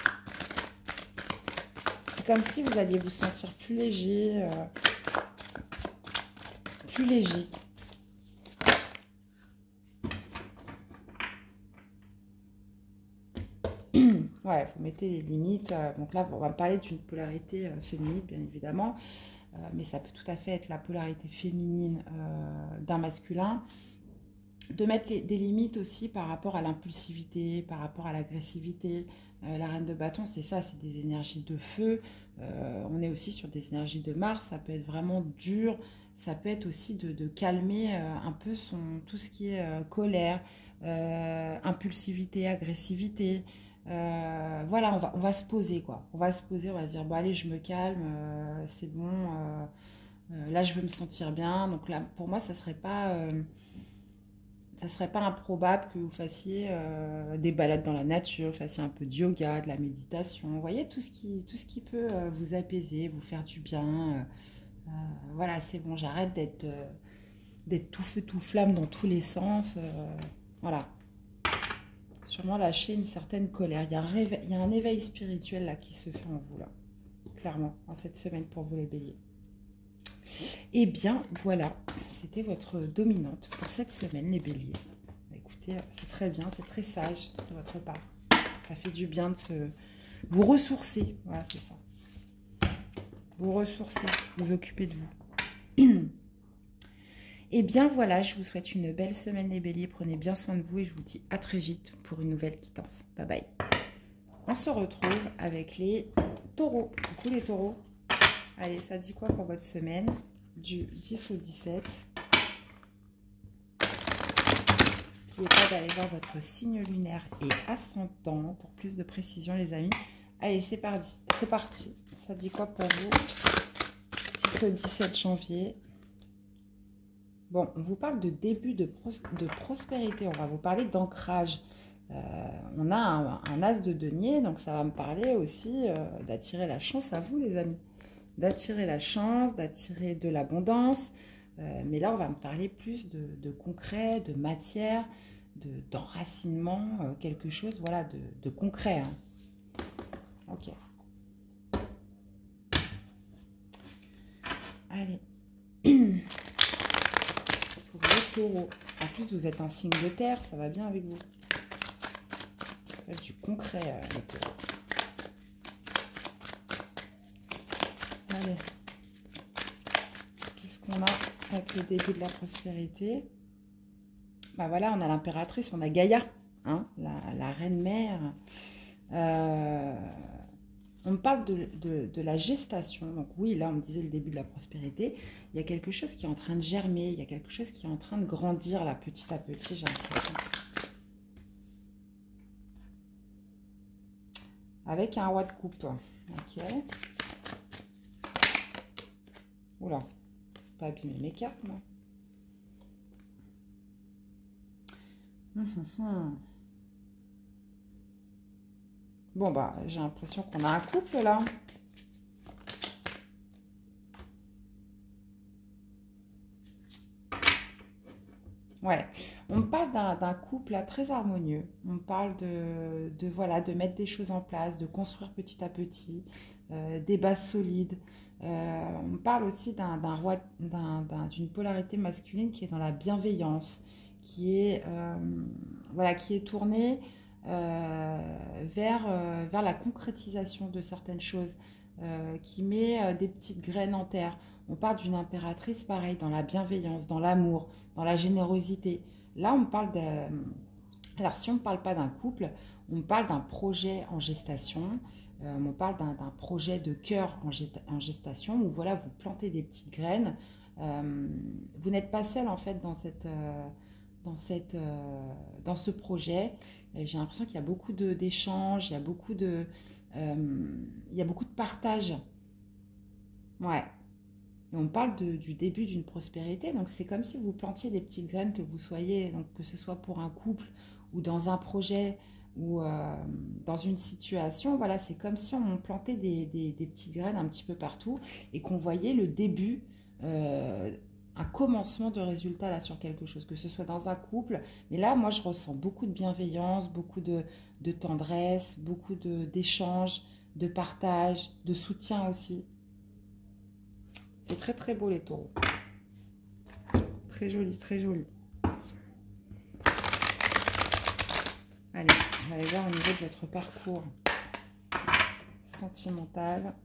C'est comme si vous alliez vous sentir plus léger. Plus léger. Ouais, vous mettez les limites. Donc là, on va parler d'une polarité féminine, bien évidemment. Mais ça peut tout à fait être la polarité féminine d'un masculin. De mettre des limites aussi par rapport à l'impulsivité, par rapport à l'agressivité. La reine de bâton, c'est ça, c'est des énergies de feu. On est aussi sur des énergies de Mars, ça peut être vraiment dur. Ça peut être aussi de calmer un peu tout ce qui est colère, impulsivité, agressivité. Voilà, on va se poser, quoi. On va se poser, on va se dire, bon allez, je me calme, c'est bon. Là, je veux me sentir bien. Donc là, pour moi, ça serait pas improbable que vous fassiez des balades dans la nature, vous fassiez un peu de yoga, de la méditation. Vous voyez, tout ce qui peut vous apaiser, vous faire du bien. Voilà, c'est bon, j'arrête d'être tout feu, tout flamme dans tous les sens. Voilà. Sûrement lâcher une certaine colère. Il y a un éveil spirituel là qui se fait en vous, là. Clairement, en cette semaine pour vous les béliers. Et bien, voilà, c'était votre dominante pour cette semaine, les béliers. Écoutez, c'est très bien, c'est très sage de votre part. Ça fait du bien de vous ressourcer. Voilà, c'est ça. Vous ressourcer, vous occuper de vous. Et bien voilà, je vous souhaite une belle semaine les béliers. Prenez bien soin de vous et je vous dis à très vite pour une nouvelle quittance. Bye bye. On se retrouve avec les taureaux. Du coup, les taureaux, allez, ça dit quoi pour votre semaine? Du 10 au 17. N'oubliez pas d'aller voir votre signe lunaire et ascendant pour plus de précision, les amis. Allez, c'est parti. C'est parti. Ça dit quoi pour vous? 10 au 17 janvier. Bon, on vous parle de début de prospérité. On va vous parler d'ancrage. On a un as de denier, donc ça va me parler aussi d'attirer la chance à vous, les amis. D'attirer la chance, d'attirer de l'abondance. Mais là, on va me parler plus de concret, de matière, d'enracinement, quelque chose voilà, de concret. Hein. Ok. Allez. Pour les taureaux. En plus, vous êtes un signe de terre, ça va bien avec vous. Faites du concret, les taureaux. Allez. Qu'est-ce qu'on a avec le début de la prospérité? Bah voilà, on a l'impératrice, on a Gaïa, hein, la reine mère. On me parle de la gestation. Donc oui, là, on me disait le début de la prospérité. Il y a quelque chose qui est en train de germer. Il y a quelque chose qui est en train de grandir, là, petit à petit, j'ai l'impression. Avec un roi de coupe. Ok. Oula. Pas abîmer mes cartes, moi. Bon, bah, j'ai l'impression qu'on a un couple, là. Ouais, on me parle d'un couple là, très harmonieux. On me parle voilà, de mettre des choses en place, de construire petit à petit, des bases solides. On me parle aussi d'une polarité masculine qui est dans la bienveillance, voilà, qui est tournée vers la concrétisation de certaines choses, qui met des petites graines en terre. On parle d'une impératrice, pareil, dans la bienveillance, dans l'amour, dans la générosité. Là, on parle de... Alors, si on ne parle pas d'un couple, on parle d'un projet en gestation. On parle d'un projet de cœur en gestation où, voilà, vous plantez des petites graines. Vous n'êtes pas seul, en fait, dans ce projet. J'ai l'impression qu'il y a beaucoup d'échanges, il y a beaucoup de partage. Ouais. Et on parle du début d'une prospérité, donc c'est comme si vous plantiez des petites graines, que vous soyez, donc que ce soit pour un couple ou dans un projet ou dans une situation, voilà, c'est comme si on plantait des petites graines un petit peu partout et qu'on voyait le début, un commencement de résultat là sur quelque chose, que ce soit dans un couple. Mais là, moi, je ressens beaucoup de bienveillance, beaucoup de tendresse, beaucoup d'échanges, de partage, de soutien aussi. C'est très très beau les taureaux. Très joli, très joli. Allez, on va aller voir au niveau de votre parcours sentimental.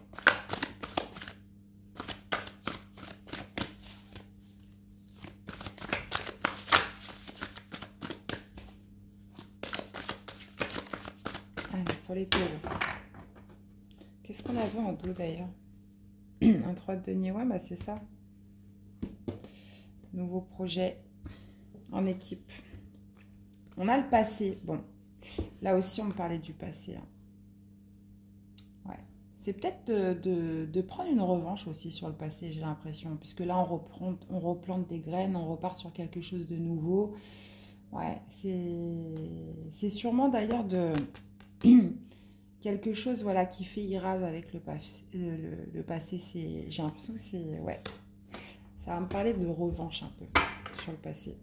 Allez, pour les taureaux. Qu'est-ce qu'on avait en dos d'ailleurs? Un 3 de denier, ouais, bah c'est ça. Nouveau projet en équipe. On a le passé. Bon, là aussi, on me parlait du passé. Hein. Ouais. C'est peut-être de prendre une revanche aussi sur le passé, j'ai l'impression. Puisque là, on replante des graines, on repart sur quelque chose de nouveau. Ouais, c'est sûrement d'ailleurs de quelque chose voilà, qui fait irase avec le passé. J'ai l'impression que c'est... Ouais, ça va me parler de revanche un peu sur le passé.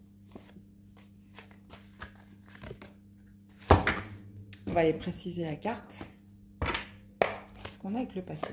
On va aller préciser la carte. Qu'est-ce qu'on a avec le passé?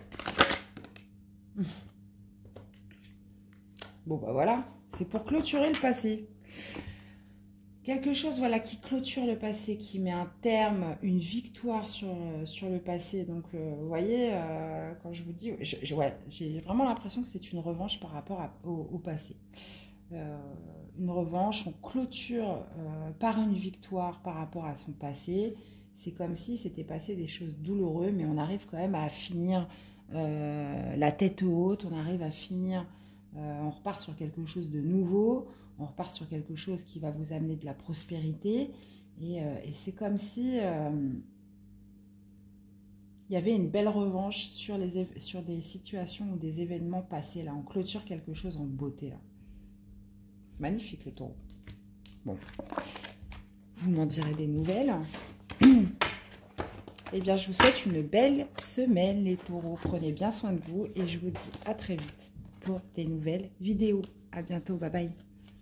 Bon, bah voilà. C'est pour clôturer le passé. Quelque chose voilà, qui clôture le passé, qui met un terme, une victoire sur le passé. Donc, vous voyez, quand je vous dis... ouais, j'ai vraiment l'impression que c'est une revanche par rapport au passé. Une revanche, on clôture par une victoire par rapport à son passé. C'est comme si c'était passé des choses douloureuses, mais on arrive quand même à finir la tête haute, on arrive à finir, on repart sur quelque chose de nouveau, on repart sur quelque chose qui va vous amener de la prospérité. Et c'est comme si il y avait une belle revanche sur des situations ou des événements passés. Là, on clôture quelque chose en beauté. Là. Magnifique les taureaux. Bon, vous m'en direz des nouvelles. Eh bien, je vous souhaite une belle semaine, les taureaux. Prenez bien soin de vous et je vous dis à très vite pour des nouvelles vidéos. À bientôt, bye bye.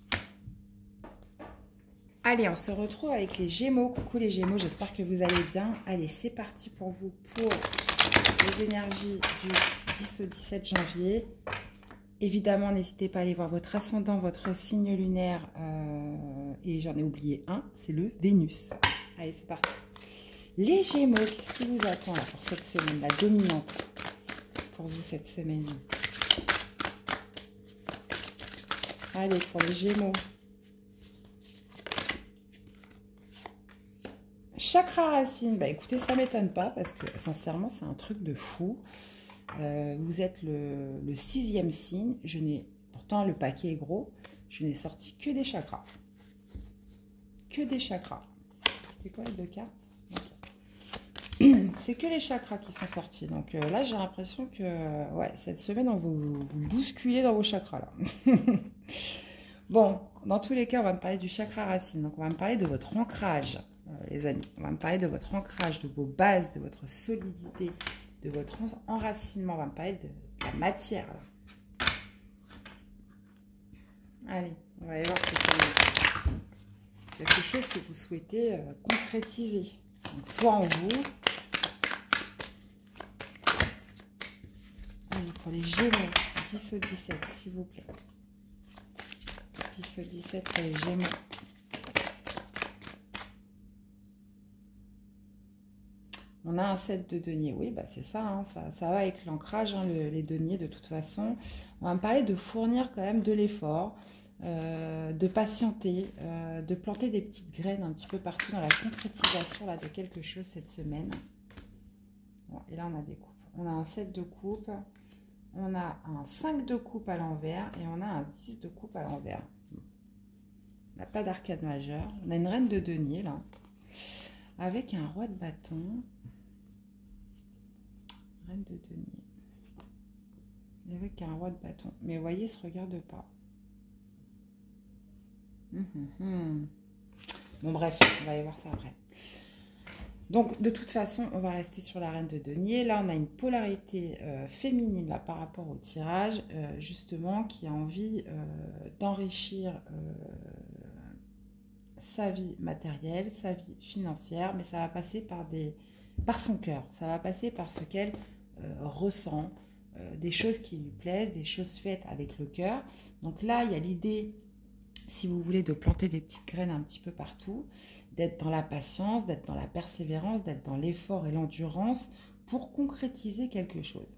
Allez, on se retrouve avec les Gémeaux. Coucou les Gémeaux, j'espère que vous allez bien. Allez, c'est parti pour vous pour les énergies du 10 au 17 janvier. Évidemment, n'hésitez pas à aller voir votre ascendant, votre signe lunaire. Et j'en ai oublié un, c'est le Vénus. Allez, c'est parti. Les Gémeaux, qu'est-ce qui vous attend là, pour cette semaine, la dominante pour vous cette semaine? Allez, pour les Gémeaux. Chakra racine, bah écoutez, ça ne m'étonne pas parce que sincèrement, c'est un truc de fou. Vous êtes le 6e signe. Pourtant, le paquet est gros. Je n'ai sorti que des chakras. Que des chakras. C'était quoi les deux cartes? C'est que les chakras qui sont sortis. Donc là, j'ai l'impression que ouais, cette semaine, on va vous bousculer dans vos chakras. Là. Bon, dans tous les cas, on va me parler du chakra racine. Donc, on va me parler de votre ancrage, les amis. On va me parler de votre ancrage, de vos bases, de votre solidité, de votre enracinement. On va me parler de la matière. Là. Allez, on va aller voir si c'est quelque chose que vous souhaitez concrétiser. Donc, soit en vous. Allez, pour les Gémeaux, 10 au 17, s'il vous plaît. 10 au 17 pour les Gémeaux. On a un 7 de denier. Oui, bah c'est ça, hein, ça va avec l'ancrage, hein, les deniers de toute façon. On va me parler de fournir quand même de l'effort, de patienter, de planter des petites graines un petit peu partout dans la concrétisation là, de quelque chose cette semaine. Bon, et là, on a des coupes. On a un 7 de coupe, on a un 5 de coupe à l'envers et on a un 10 de coupe à l'envers. On n'a pas d'arcade majeur. On a une reine de denier là, avec un roi de bâton. Reine de denier. Et avec un roi de bâton. Mais vous voyez, il ne se regarde pas. Bon, bref, on va aller voir ça après. Donc, de toute façon, on va rester sur la reine de denier. Là, on a une polarité féminine là, par rapport au tirage, justement, qui a envie d'enrichir sa vie matérielle, sa vie financière, mais ça va passer par son cœur. Ça va passer par ce qu'elle ressent, des choses qui lui plaisent, des choses faites avec le cœur. Donc là, il y a l'idée, si vous voulez, de planter des petites graines un petit peu partout, d'être dans la patience, d'être dans la persévérance, d'être dans l'effort et l'endurance pour concrétiser quelque chose.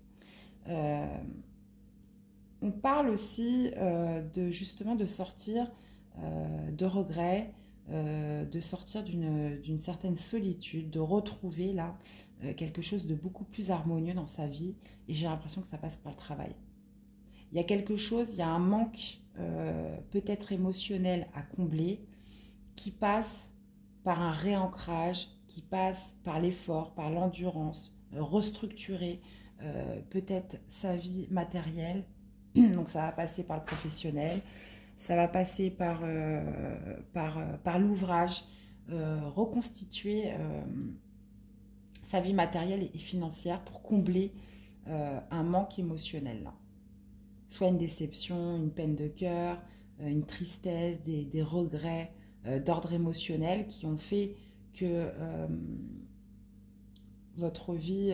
On parle aussi justement de sortir de regrets, de sortir d'une certaine solitude, de retrouver là quelque chose de beaucoup plus harmonieux dans sa vie. Et j'ai l'impression que ça passe par le travail. Il y a quelque chose, il y a un manque peut-être émotionnel à combler qui passe par un réancrage, qui passe par l'effort, par l'endurance, restructurer peut-être sa vie matérielle. Donc ça va passer par le professionnel, ça va passer par l'ouvrage, reconstituer sa vie matérielle et financière pour combler un manque émotionnel là. Soit une déception, une peine de cœur, une tristesse, des regrets d'ordre émotionnel qui ont fait que votre vie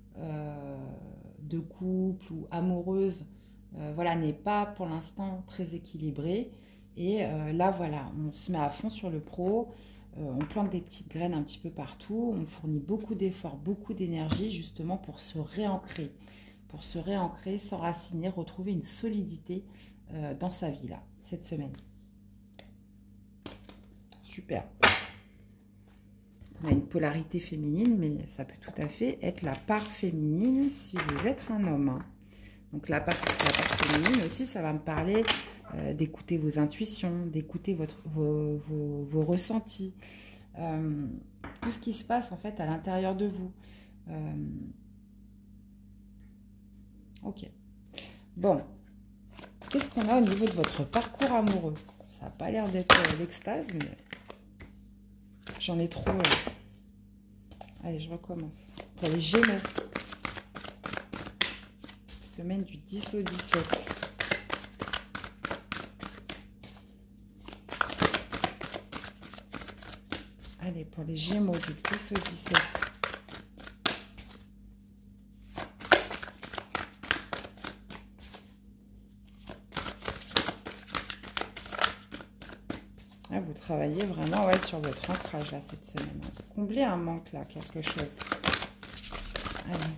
de couple ou amoureuse voilà, n'est pas pour l'instant très équilibrée. Et là, voilà, on se met à fond sur le pro, on plante des petites graines un petit peu partout, on fournit beaucoup d'efforts, beaucoup d'énergie justement pour se réancrer, s'enraciner, retrouver une solidité dans sa vie là, cette semaine. Super. On a une polarité féminine, mais ça peut tout à fait être la part féminine si vous êtes un homme. Hein. Donc la part féminine aussi, ça va me parler d'écouter vos intuitions, d'écouter vos ressentis, tout ce qui se passe en fait à l'intérieur de vous. Ok. Bon, qu'est-ce qu'on a au niveau de votre parcours amoureux? Ça n'a pas l'air d'être l'extase, mais j'en ai trop. Allez, je recommence. Pour les Gémeaux. Semaine du 10 au 17. Allez, pour les Gémeaux du 10 au 17. Ah, vous travaillez vraiment ouais, sur votre ancrage là, cette semaine. Vous comblez un manque là, quelque chose. Allez.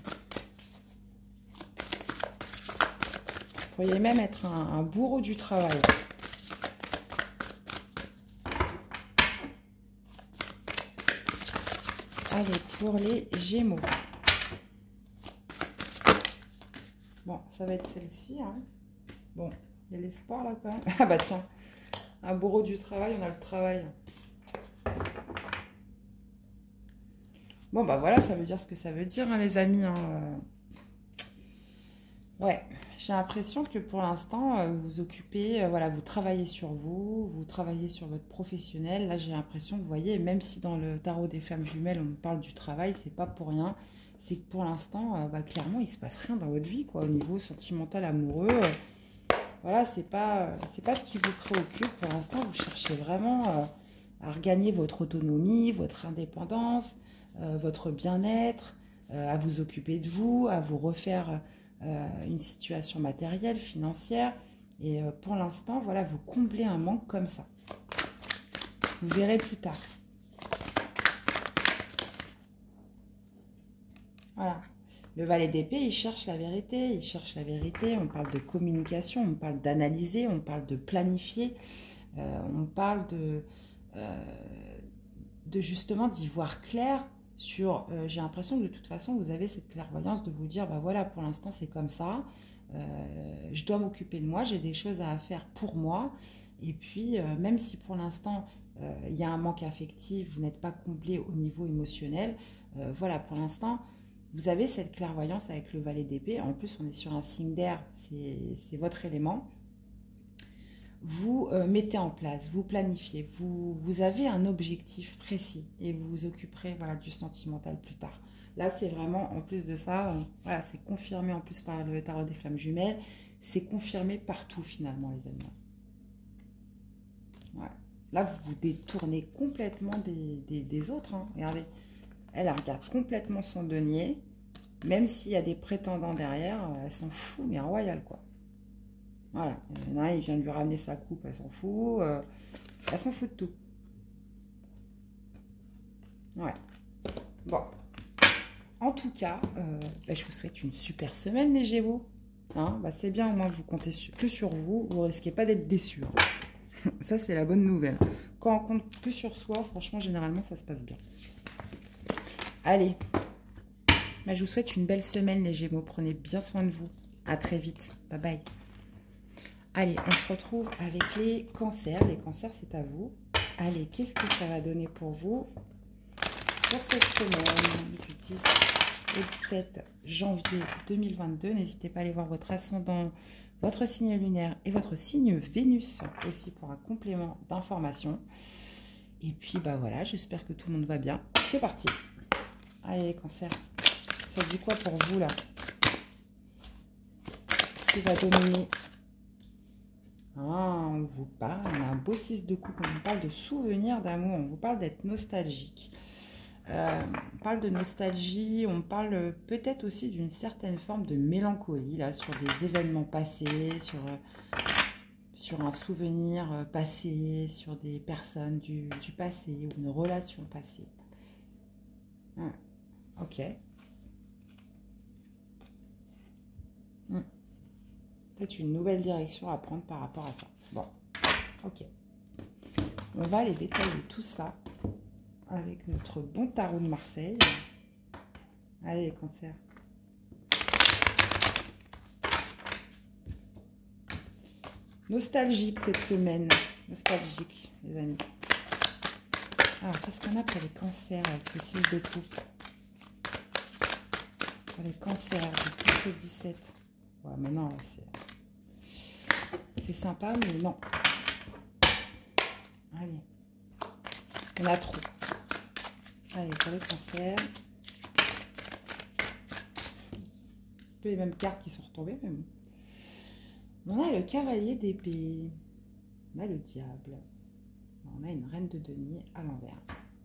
Vous pourriez même être un bourreau du travail. Allez, pour les Gémeaux. Bon, ça va être celle-ci. Hein. Bon, il y a l'espoir là quand même. Ah bah tiens, un bourreau du travail, on a le travail. Bon bah voilà, ça veut dire ce que ça veut dire, hein, les amis. Hein. Ouais, j'ai l'impression que pour l'instant, vous vous occupez, voilà, vous travaillez sur vous, vous travaillez sur votre professionnel. Là, j'ai l'impression que vous voyez, même si dans le tarot des flammes jumelles, on parle du travail, c'est pas pour rien. C'est que pour l'instant, bah, clairement, il se passe rien dans votre vie, quoi, au niveau sentimental, amoureux. Voilà, c'est pas ce qui vous préoccupe. Pour l'instant, vous cherchez vraiment à regagner votre autonomie, votre indépendance, votre bien-être, à vous occuper de vous, à vous refaire une situation matérielle, financière. Et pour l'instant, voilà, vous comblez un manque comme ça. Vous verrez plus tard. Voilà. Le valet d'épée, il cherche la vérité, on parle de communication, on parle d'analyser, on parle de planifier, on parle de justement d'y voir clair sur, j'ai l'impression que de toute façon, vous avez cette clairvoyance de vous dire, bah voilà, pour l'instant, c'est comme ça, je dois m'occuper de moi, j'ai des choses à faire pour moi, et puis, même si pour l'instant, il y a un manque affectif, vous n'êtes pas comblé au niveau émotionnel, voilà, pour l'instant, vous avez cette clairvoyance avec le valet d'épée. En plus, on est sur un signe d'air, c'est votre élément. vous mettez en place, vous planifiez, vous avez un objectif précis et vous vous occuperez voilà, du sentimental plus tard. Là, c'est vraiment, en plus de ça, voilà, c'est confirmé en plus par le tarot des flammes jumelles, c'est confirmé partout finalement, les amis. Ouais. Là, vous vous détournez complètement des autres. Hein. Regardez, elle regarde complètement son denier, même s'il y a des prétendants derrière, elle s'en fout, mais royal quoi. Voilà, il y en a un, il vient de lui ramener sa coupe, elle s'en fout de tout. Ouais. Bon. En tout cas, je vous souhaite une super semaine, les Gémeaux. Hein, bah, c'est bien, au moins, vous comptez que sur vous. Vous ne risquez pas d'être déçus. Hein. Ça, c'est la bonne nouvelle. Quand on compte plus sur soi, franchement, généralement, ça se passe bien. Allez. Bah, je vous souhaite une belle semaine, les Gémeaux. Prenez bien soin de vous. À très vite. Bye bye. Allez, on se retrouve avec les cancers. Les cancers, c'est à vous. Allez, qu'est-ce que ça va donner pour vous pour cette semaine du 10 au 17 janvier 2022? N'hésitez pas à aller voir votre ascendant, votre signe lunaire et votre signe Vénus aussi pour un complément d'information. Et puis, bah voilà, j'espère que tout le monde va bien. C'est parti. Allez, les cancers. Ça dit quoi pour vous, là? Qu'est-ce qui va dominer? Ah, on vous parle, on a un beau 6 de coupe, on vous parle de souvenirs d'amour, on vous parle d'être nostalgique. On parle de nostalgie, on parle peut-être aussi d'une certaine forme de mélancolie, là, sur des événements passés, sur un souvenir passé, sur des personnes du passé, ou une relation passée. Ah, ok. Peut-être une nouvelle direction à prendre par rapport à ça. Bon, ok. On va aller détailler tout ça avec notre bon tarot de Marseille. Allez, les cancers. Nostalgique cette semaine. Nostalgique, les amis. Alors, qu'est-ce qu'on a pour les cancers avec le 6 de coupe? Pour les cancers du 10 au 17. Ouais, mais non, c'est sympa, mais non. Allez. On a trop. Allez, pour les cancers. Un peu les mêmes cartes qui sont retombées, mais bon. On a le cavalier d'épée. On a le diable. On a une reine de denier à l'envers.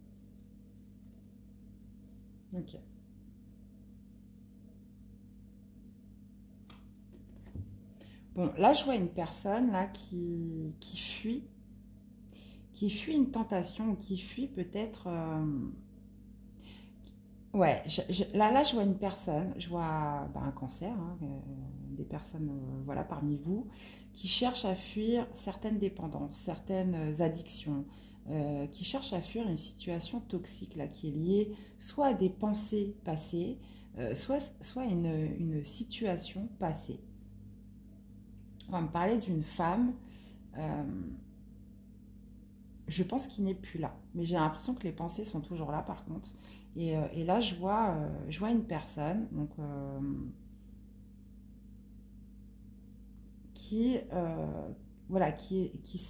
Ok. Bon, là, je vois une personne là qui fuit une tentation, ou qui fuit peut-être... Ouais, là, je vois une personne, je vois un cancer, hein, des personnes voilà, parmi vous, qui cherchent à fuir certaines dépendances, certaines addictions, qui cherchent à fuir une situation toxique là, qui est liée soit à des pensées passées, soit à une situation passée. On va me parler d'une femme, je pense qu'il n'est plus là, mais j'ai l'impression que les pensées sont toujours là par contre. Et là, je vois une personne donc, voilà, qui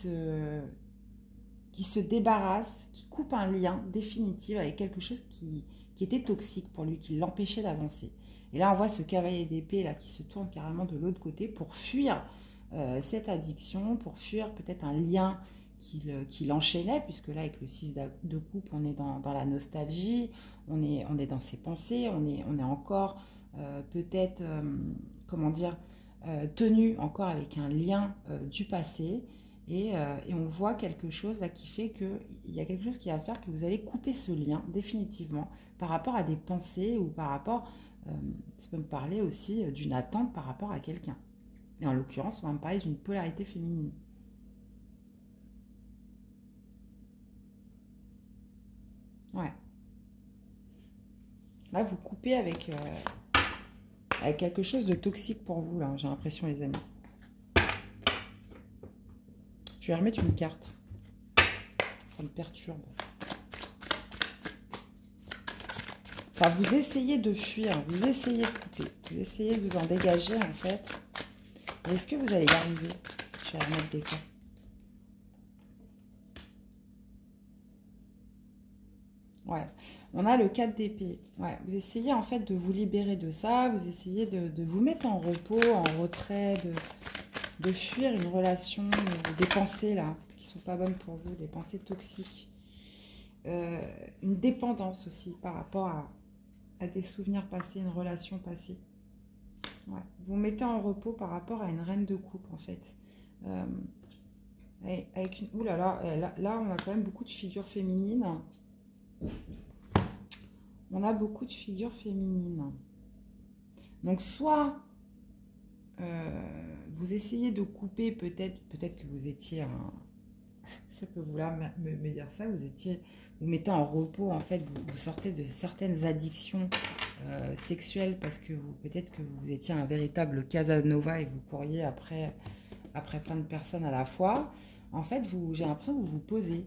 se débarrasse, qui coupe un lien définitif avec quelque chose qui était toxique pour lui, qui l'empêchait d'avancer. Et là, on voit ce cavalier d'épée là qui se tourne carrément de l'autre côté pour fuir cette addiction, pour fuir peut-être un lien qui l'enchaînait, puisque là, avec le 6 de coupe, on est dans la nostalgie, on est dans ses pensées, on est encore peut-être, comment dire, tenu encore avec un lien du passé. Et on voit quelque chose là qui fait qu'il y a quelque chose qui va faire que vous allez couper ce lien définitivement par rapport à des pensées ou par rapport, ça peut me parler aussi d'une attente par rapport à quelqu'un. Et en l'occurrence, on va me parler d'une polarité féminine. Ouais. Là, vous coupez avec quelque chose de toxique pour vous, là, j'ai l'impression, les amis. Je vais remettre une carte. Ça me perturbe. Enfin, vous essayez de fuir, vous essayez de couper, vous essayez de vous en dégager, en fait. Est-ce que vous allez y arriver? Je vais remettre des cartes. Ouais. On a le 4 d'épée. Ouais. Vous essayez en fait de vous libérer de ça. Vous essayez de vous mettre en repos, en retrait, de fuir une relation, des pensées là, qui sont pas bonnes pour vous, des pensées toxiques. Une dépendance aussi par rapport à des souvenirs passés, une relation passée. Ouais. Vous mettez en repos par rapport à une reine de coupe en fait. Euh, avec une... Ouh là là, là, on a quand même beaucoup de figures féminines. On a beaucoup de figures féminines. Donc soit vous essayez de couper, peut-être que vous étiez ça peut vouloir me dire ça, vous mettez en repos, en fait, vous sortez de certaines addictions sexuelles parce que peut-être que vous étiez un véritable Casanova et vous couriez après plein de personnes à la fois. En fait, j'ai l'impression que vous vous posez.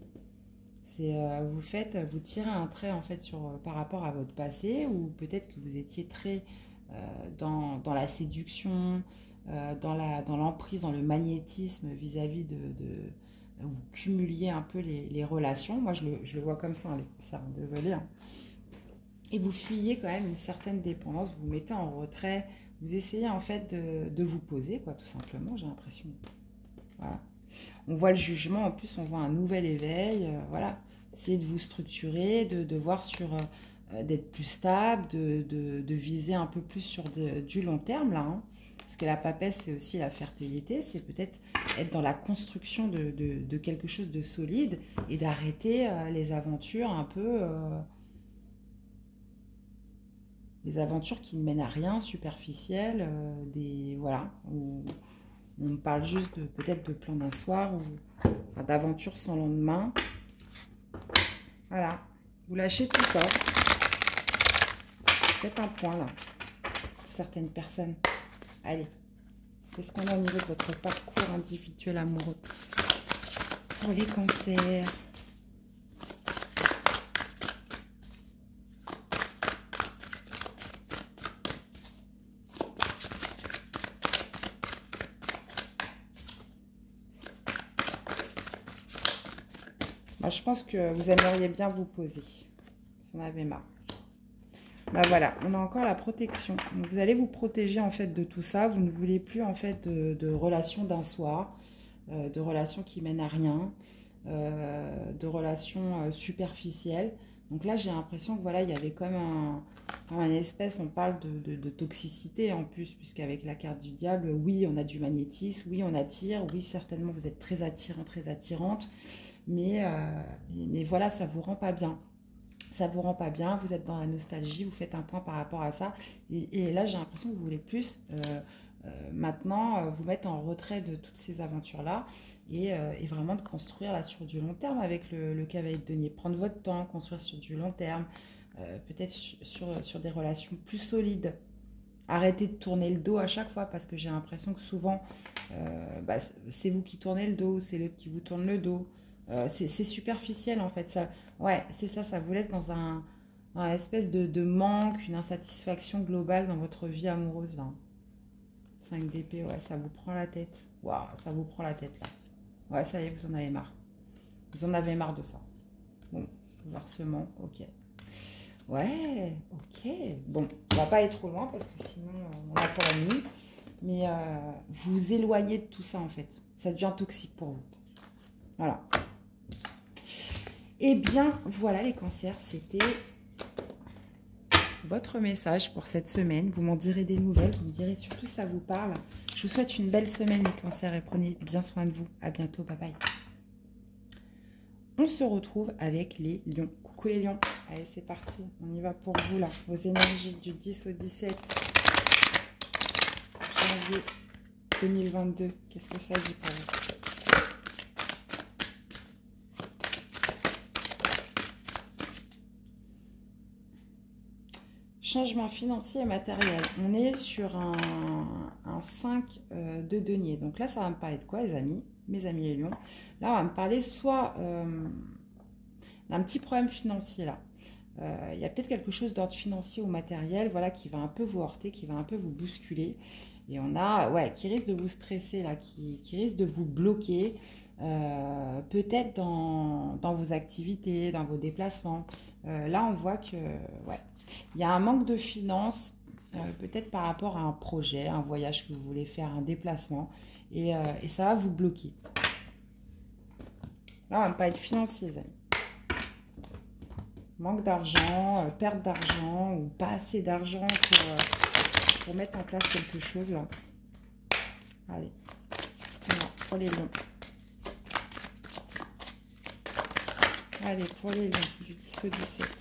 Vous tirez un trait en fait par rapport à votre passé, ou peut-être que vous étiez très dans la séduction, dans l'emprise, dans le magnétisme vis-à-vis vous cumuliez un peu les relations. Moi, je le vois comme ça, hein, les concerts, désolé. Hein. Et vous fuyez quand même une certaine dépendance, vous vous mettez en retrait, vous essayez en fait de vous poser, quoi, tout simplement, j'ai l'impression. Voilà. On voit le jugement, en plus, on voit un nouvel éveil, voilà. Essayez de vous structurer, de voir d'être plus stable, de viser un peu plus sur du long terme, là. Hein. Parce que la papesse, c'est aussi la fertilité, c'est peut-être être dans la construction de quelque chose de solide et d'arrêter les aventures un peu... des aventures qui ne mènent à rien, superficielles, voilà, où on parle juste peut-être de plan d'un soir ou enfin, d'aventures sans lendemain. Voilà, vous lâchez tout ça. Faites un point là, pour certaines personnes. Allez, qu'est-ce qu'on a au niveau de votre parcours individuel amoureux pour les cancers? Moi, je pense que vous aimeriez bien vous poser. Vous en avez marre. Bah voilà, on a encore la protection. Donc vous allez vous protéger en fait de tout ça. Vous ne voulez plus en fait de relations d'un soir, de relations qui mènent à rien, de relations superficielles. Donc là, j'ai l'impression que voilà, il y avait comme un espèce, on parle de toxicité en plus, puisqu'avec la carte du diable, oui, on a du magnétisme, oui, on attire, oui, certainement, vous êtes très attirant, très attirante, mais voilà, ça vous rend pas bien. Ça vous rend pas bien, vous êtes dans la nostalgie, vous faites un point par rapport à ça. Et là, j'ai l'impression que vous voulez plus maintenant vous mettre en retrait de toutes ces aventures-là et vraiment de construire là, sur du long terme avec le cavalier de denier. Prendre votre temps, construire sur du long terme, peut-être sur des relations plus solides. Arrêtez de tourner le dos à chaque fois parce que j'ai l'impression que souvent, c'est vous qui tournez le dos, c'est l'autre qui vous tourne le dos. C'est superficiel en fait. Ça, ouais, c'est ça, ça vous laisse dans une espèce de manque, une insatisfaction globale dans votre vie amoureuse. Là. 5 d'épée, ouais, ça vous prend la tête. Waouh, ça vous prend la tête là. Ouais, ça y est, vous en avez marre. Vous en avez marre de ça. Bon, versement, ok. Ouais, ok. Bon, on va pas aller trop loin parce que sinon on a pour la nuit. Mais vous vous éloignez de tout ça en fait. Ça devient toxique pour vous. Voilà. Eh bien, voilà les cancers, c'était votre message pour cette semaine. Vous m'en direz des nouvelles, vous me direz surtout si ça vous parle. Je vous souhaite une belle semaine les cancers et prenez bien soin de vous. À bientôt, bye bye. On se retrouve avec les lions. Coucou les lions. Allez, c'est parti. On y va pour vous là. Vos énergies du 10 au 17 janvier 2022. Qu'est-ce que ça dit pour vous? Changement financier et matériel. On est sur un 5 de denier. Donc là, ça va me parler de quoi, les amis? Mes amis les lions. Là, on va me parler soit d'un petit problème financier là. Il y a peut-être quelque chose d'ordre financier ou matériel, voilà, qui va un peu vous heurter, qui va un peu vous bousculer. Et on a, ouais, qui risque de vous stresser là, qui risque de vous bloquer. peut-être dans vos activités, dans vos déplacements. Là, on voit que, ouais, il y a un manque de finances, peut-être par rapport à un projet, un voyage que vous voulez faire, un déplacement, et ça va vous bloquer. Là, on ne va pas être financier, les amis. Manque d'argent, perte d'argent, ou pas assez d'argent pour mettre en place quelque chose, là. Allez, voilà, pour les lions. Allez, pour les lions, du 10 au 17.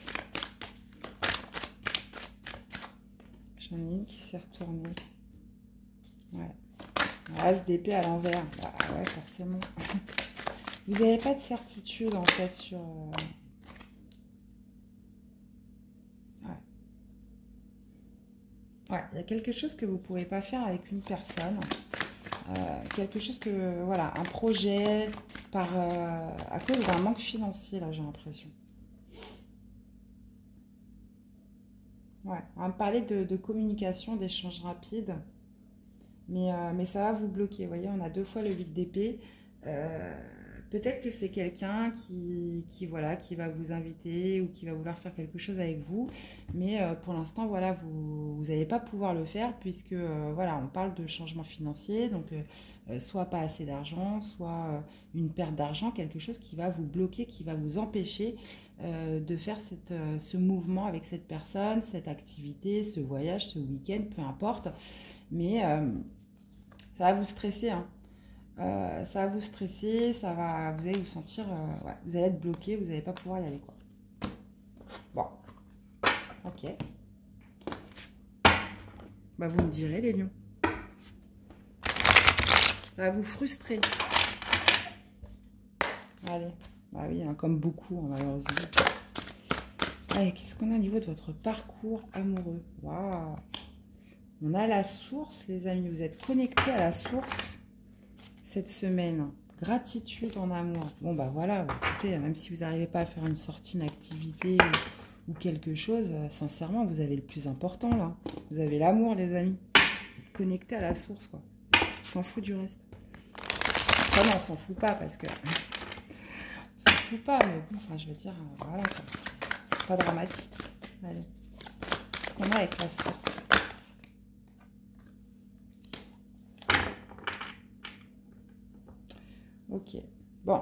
J'en ai une qui s'est retournée. Ouais. As d'épée à l'envers. Bah ouais, forcément. Vous n'avez pas de certitude, en fait, sur... Ouais. Ouais, il y a quelque chose que vous ne pourrez pas faire avec une personne. Quelque chose que... Voilà, un projet à cause d'un manque financier, là, j'ai l'impression. Ouais, on va me parler de communication, d'échange rapide. Mais ça va vous bloquer. Vous voyez, on a 2 fois le 8 d'épée. Peut-être que c'est quelqu'un voilà, qui va vous inviter ou qui va vouloir faire quelque chose avec vous. Mais pour l'instant, voilà, vous n'allez pas pouvoir le faire puisque, voilà, on parle de changement financier. Donc, soit pas assez d'argent, soit une perte d'argent, quelque chose qui va vous bloquer, qui va vous empêcher de faire ce mouvement avec cette personne, cette activité, ce voyage, ce week-end, peu importe. Mais ça va vous stresser, hein. Ça va vous stresser, vous allez vous sentir, ouais, vous allez être bloqué, vous n'allez pas pouvoir y aller, quoi. Bon, ok. Bah, vous me direz, les lions. Ça va vous frustrer. Allez, bah oui, hein, comme beaucoup, hein, malheureusement. Allez, qu'est-ce qu'on a au niveau de votre parcours amoureux? Waouh! On a la source, les amis. Vous êtes connectés à la source cette semaine. Gratitude en amour. Bon, bah voilà, écoutez, même si vous n'arrivez pas à faire une sortie, une activité ou quelque chose, sincèrement, vous avez le plus important, là. Vous avez l'amour, les amis. Vous êtes connectés à la source, quoi. On s'en fout du reste. Enfin, non, on s'en fout pas, parce que... on s'en fout pas, mais bon, enfin, je veux dire, voilà, quoi. Pas dramatique. Allez. Qu'est-ce qu'on a avec la source? Ok. Bon.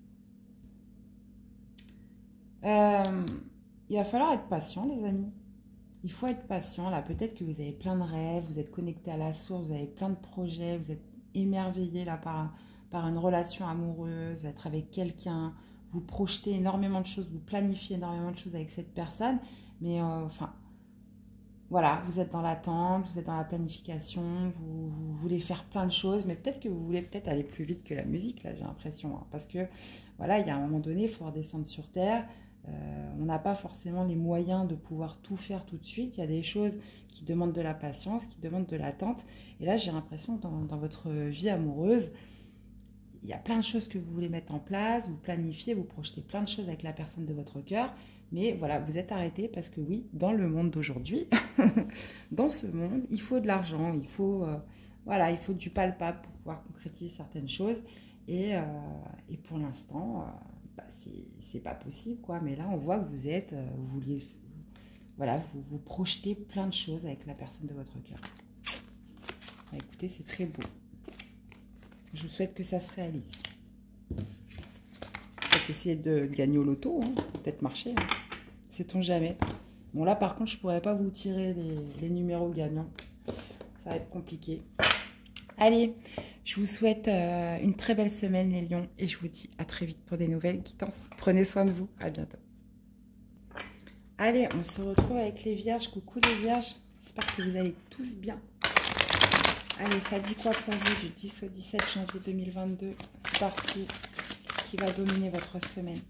Il va falloir être patient, les amis. Il faut être patient. Là, peut-être que vous avez plein de rêves, vous êtes connecté à la source, vous avez plein de projets, vous êtes émerveillé là par une relation amoureuse, être avec quelqu'un, vous projetez énormément de choses, vous planifiez énormément de choses avec cette personne. Mais enfin, voilà, vous êtes dans l'attente, vous êtes dans la planification, vous voulez faire plein de choses, mais peut-être que vous voulez peut-être aller plus vite que la musique, là, j'ai l'impression. Hein, parce que, voilà, il y a un moment donné, il faut redescendre sur Terre. On n'a pas forcément les moyens de pouvoir tout faire tout de suite. Il y a des choses qui demandent de la patience, qui demandent de l'attente. Et là, j'ai l'impression que dans votre vie amoureuse, il y a plein de choses que vous voulez mettre en place, vous planifiez, vous projetez plein de choses avec la personne de votre cœur. Mais voilà, vous êtes arrêté parce que oui, dans le monde d'aujourd'hui, dans ce monde, il faut de l'argent, voilà, il faut du palpable pour pouvoir concrétiser certaines choses. Et pour l'instant, bah, c'est pas possible, quoi. Mais là, on voit que vous êtes, vous vouliez, voilà, vous projetez plein de choses avec la personne de votre cœur. Bah, écoutez, c'est très beau. Je vous souhaite que ça se réalise. Peut-être essayer de gagner au loto, hein. Peut-être marcher. Hein. Sait-on jamais. Bon, là, par contre, je ne pourrais pas vous tirer les numéros gagnants. Ça va être compliqué. Allez, je vous souhaite une très belle semaine, les lions. Et je vous dis à très vite pour des nouvelles guidances. Prenez soin de vous. À bientôt. Allez, on se retrouve avec les vierges. Coucou les vierges. J'espère que vous allez tous bien. Allez, ça dit quoi pour vous du 10 au 17 janvier 2022? C'est parti. Qui va dominer votre semaine?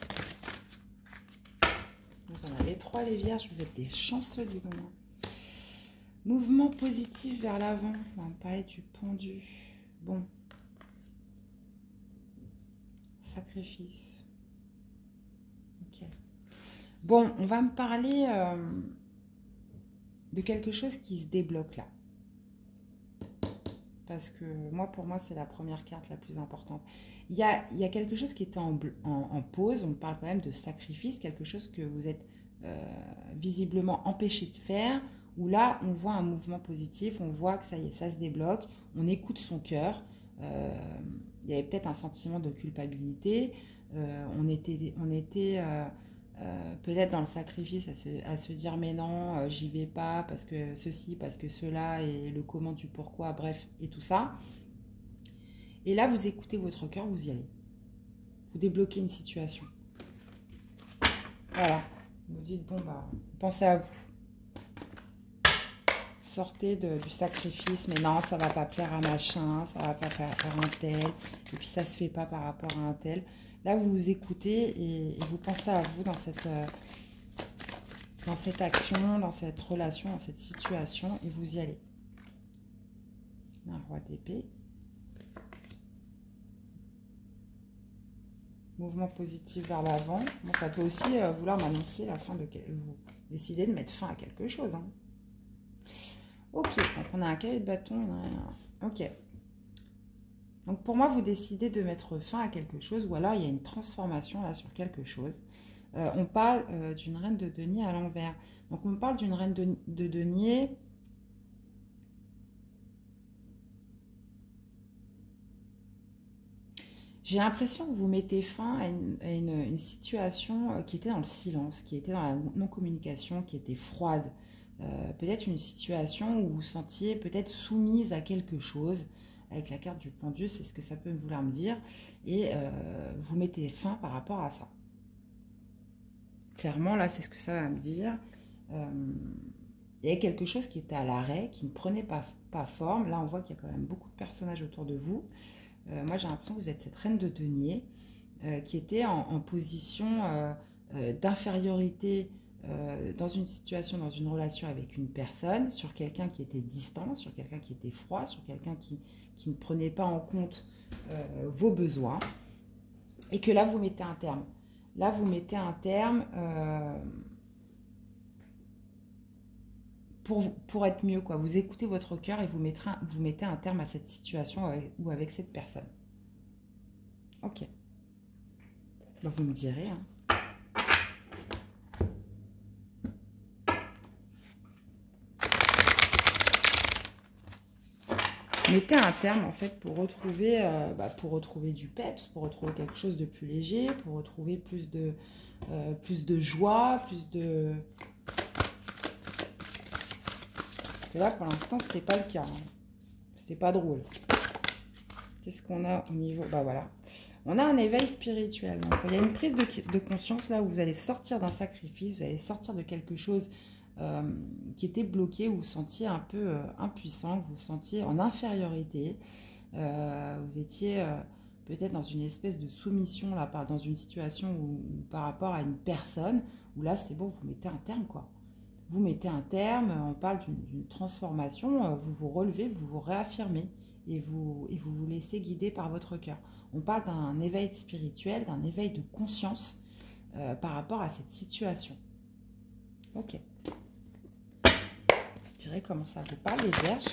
Vous en avez 3, les vierges. Vous êtes des chanceux du moment. Mouvement positif vers l'avant. On va me parler du pendu. Bon. Sacrifice. Ok. Bon, on va me parler de quelque chose qui se débloque là. parce que moi, pour moi, c'est la première carte la plus importante. Il y a quelque chose qui était en pause, on parle quand même de sacrifice, quelque chose que vous êtes visiblement empêché de faire, où là, on voit un mouvement positif, on voit que ça y est, ça se débloque, on écoute son cœur. Il y avait peut-être un sentiment de culpabilité, on était peut-être dans le sacrifice à se dire mais non, j'y vais pas parce que ceci, parce que cela, et le comment du pourquoi, bref, et tout ça. Et là, vous écoutez votre cœur, vous y allez. Vous débloquez une situation. Voilà. Vous dites, bon, bah, pensez à vous. Sortez du sacrifice, mais non, ça va pas plaire à machin, ça va pas plaire à un tel, et puis ça se fait pas par rapport à un tel. Là, vous vous écoutez et vous pensez à vous dans cette action, dans cette relation, dans cette situation, et vous y allez. Un roi d'épée. Mouvement positif vers l'avant. Bon, ça peut aussi vouloir m'annoncer la fin de... Vous décidez de mettre fin à quelque chose. Hein. Ok, donc on a un cahier de bâton. Ok. Donc pour moi, vous décidez de mettre fin à quelque chose, ou alors il y a une transformation là sur quelque chose. On parle d'une reine de denier à l'envers. Donc on parle d'une reine de denier... J'ai l'impression que vous mettez fin à une situation qui était dans le silence, qui était dans la non-communication, qui était froide. Peut-être une situation où vous vous sentiez peut-être soumise à quelque chose. Avec la carte du pendu, c'est ce que ça peut vouloir me dire. Et vous mettez fin par rapport à ça. Clairement, là, c'est ce que ça va me dire. Il y a quelque chose qui était à l'arrêt, qui ne prenait pas forme. Là, on voit qu'il y a quand même beaucoup de personnages autour de vous. Moi, j'ai l'impression que vous êtes cette reine de denier qui était en position d'infériorité dans une situation, dans une relation avec une personne, sur quelqu'un qui était distant, sur quelqu'un qui était froid, sur quelqu'un qui ne prenait pas en compte vos besoins, et que là, vous mettez un terme. Là, vous mettez un terme pour être mieux, quoi. Vous écoutez votre cœur et vous mettez un terme à cette situation ou avec cette personne. Ok. Ben, vous me direz. Hein. Mettez un terme, en fait, pour retrouver du peps, pour retrouver quelque chose de plus léger, pour retrouver plus de joie, plus de... Et là, pour l'instant, ce n'était pas le cas. Hein. C'était pas drôle. Qu'est-ce qu'on a au niveau... Bah voilà. On a un éveil spirituel. Donc, il y a une prise de conscience là où vous allez sortir d'un sacrifice, vous allez sortir de quelque chose qui était bloqué, où vous vous sentiez un peu impuissant, vous vous sentiez en infériorité. Vous étiez peut-être dans une espèce de soumission, là, dans une situation où par rapport à une personne, où là, c'est bon, vous mettez un terme, quoi. Vous mettez un terme, on parle d'une transformation, vous vous relevez, vous vous réaffirmez et vous vous laissez guider par votre cœur. On parle d'un éveil spirituel, d'un éveil de conscience par rapport à cette situation. Ok. Je dirais comment ça vous parle, les Vierges.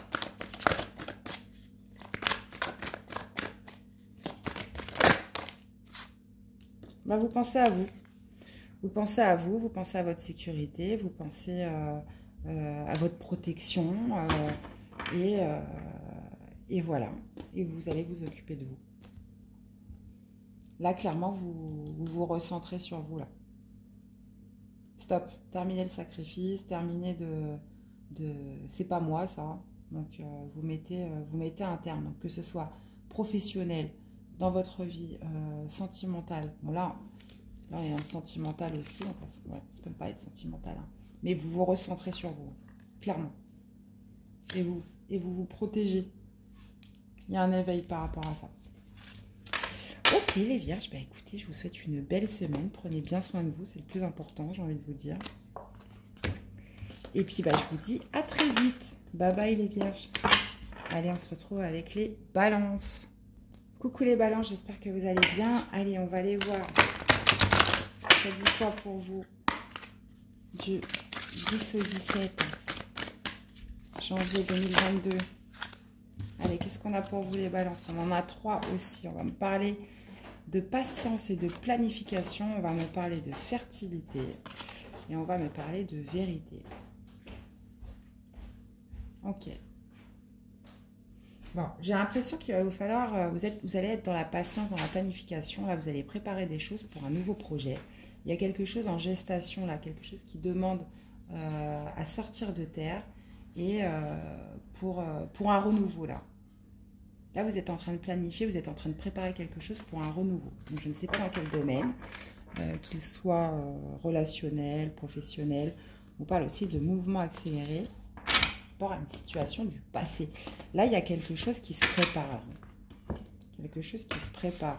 Ben, vous pensez à vous. Vous pensez à vous, vous pensez à votre sécurité, vous pensez à votre protection et voilà. Et vous allez vous occuper de vous. Là, clairement, vous recentrez sur vous, là. Stop. Terminez le sacrifice, terminez c'est pas moi, ça. Donc, vous mettez un terme. Donc, que ce soit professionnel, dans votre vie sentimentale. Bon, là, il y a un sentimental aussi. Enfin, ouais, ça peut pas être sentimental. Hein. Mais vous vous recentrez sur vous, clairement. Et vous protégez. Il y a un éveil par rapport à ça. Ok, les Vierges, bah écoutez, je vous souhaite une belle semaine. Prenez bien soin de vous, c'est le plus important, j'ai envie de vous dire. Et puis, bah, je vous dis à très vite. Bye bye, les Vierges. Allez, on se retrouve avec les balances. Coucou les balances, j'espère que vous allez bien. Allez, on va aller voir. Ça dit quoi pour vous du 10 au 17 janvier 2022? Allez, qu'est-ce qu'on a pour vous les balances? On en a 3 aussi. On va me parler de patience et de planification. On va me parler de fertilité. Et on va me parler de vérité. Ok. Bon, j'ai l'impression qu'il va vous falloir, vous allez être dans la patience, dans la planification. Là, vous allez préparer des choses pour un nouveau projet. Il y a quelque chose en gestation, là, quelque chose qui demande à sortir de terre et pour un renouveau, là. Là, vous êtes en train de planifier, vous êtes en train de préparer quelque chose pour un renouveau. Donc, je ne sais pas dans quel domaine, qu'il soit relationnel, professionnel. On parle aussi de mouvement accéléré par rapport à une situation du passé. Là, il y a quelque chose qui se prépare. Quelque chose qui se prépare.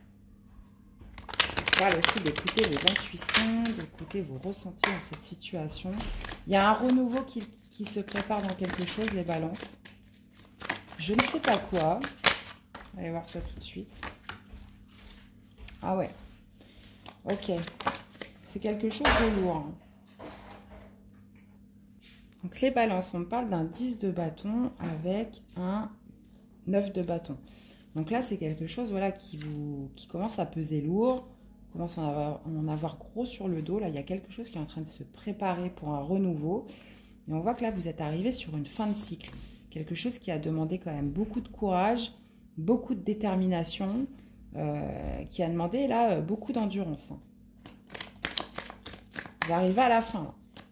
On parle aussi d'écouter vos intuitions, d'écouter vos ressentis dans cette situation. Il y a un renouveau qui se prépare dans quelque chose, les balances. Je ne sais pas quoi. On va aller voir ça tout de suite. Ah ouais. Ok. C'est quelque chose de lourd. Donc les balances, on parle d'un 10 de bâton avec un 9 de bâton. Donc là, c'est quelque chose voilà, qui commence à peser lourd, commence à en avoir gros sur le dos. Là, il y a quelque chose qui est en train de se préparer pour un renouveau. Et on voit que là, vous êtes arrivé sur une fin de cycle. Quelque chose qui a demandé quand même beaucoup de courage, beaucoup de détermination, qui a demandé là beaucoup d'endurance. Hein. Vous arrivez à la fin.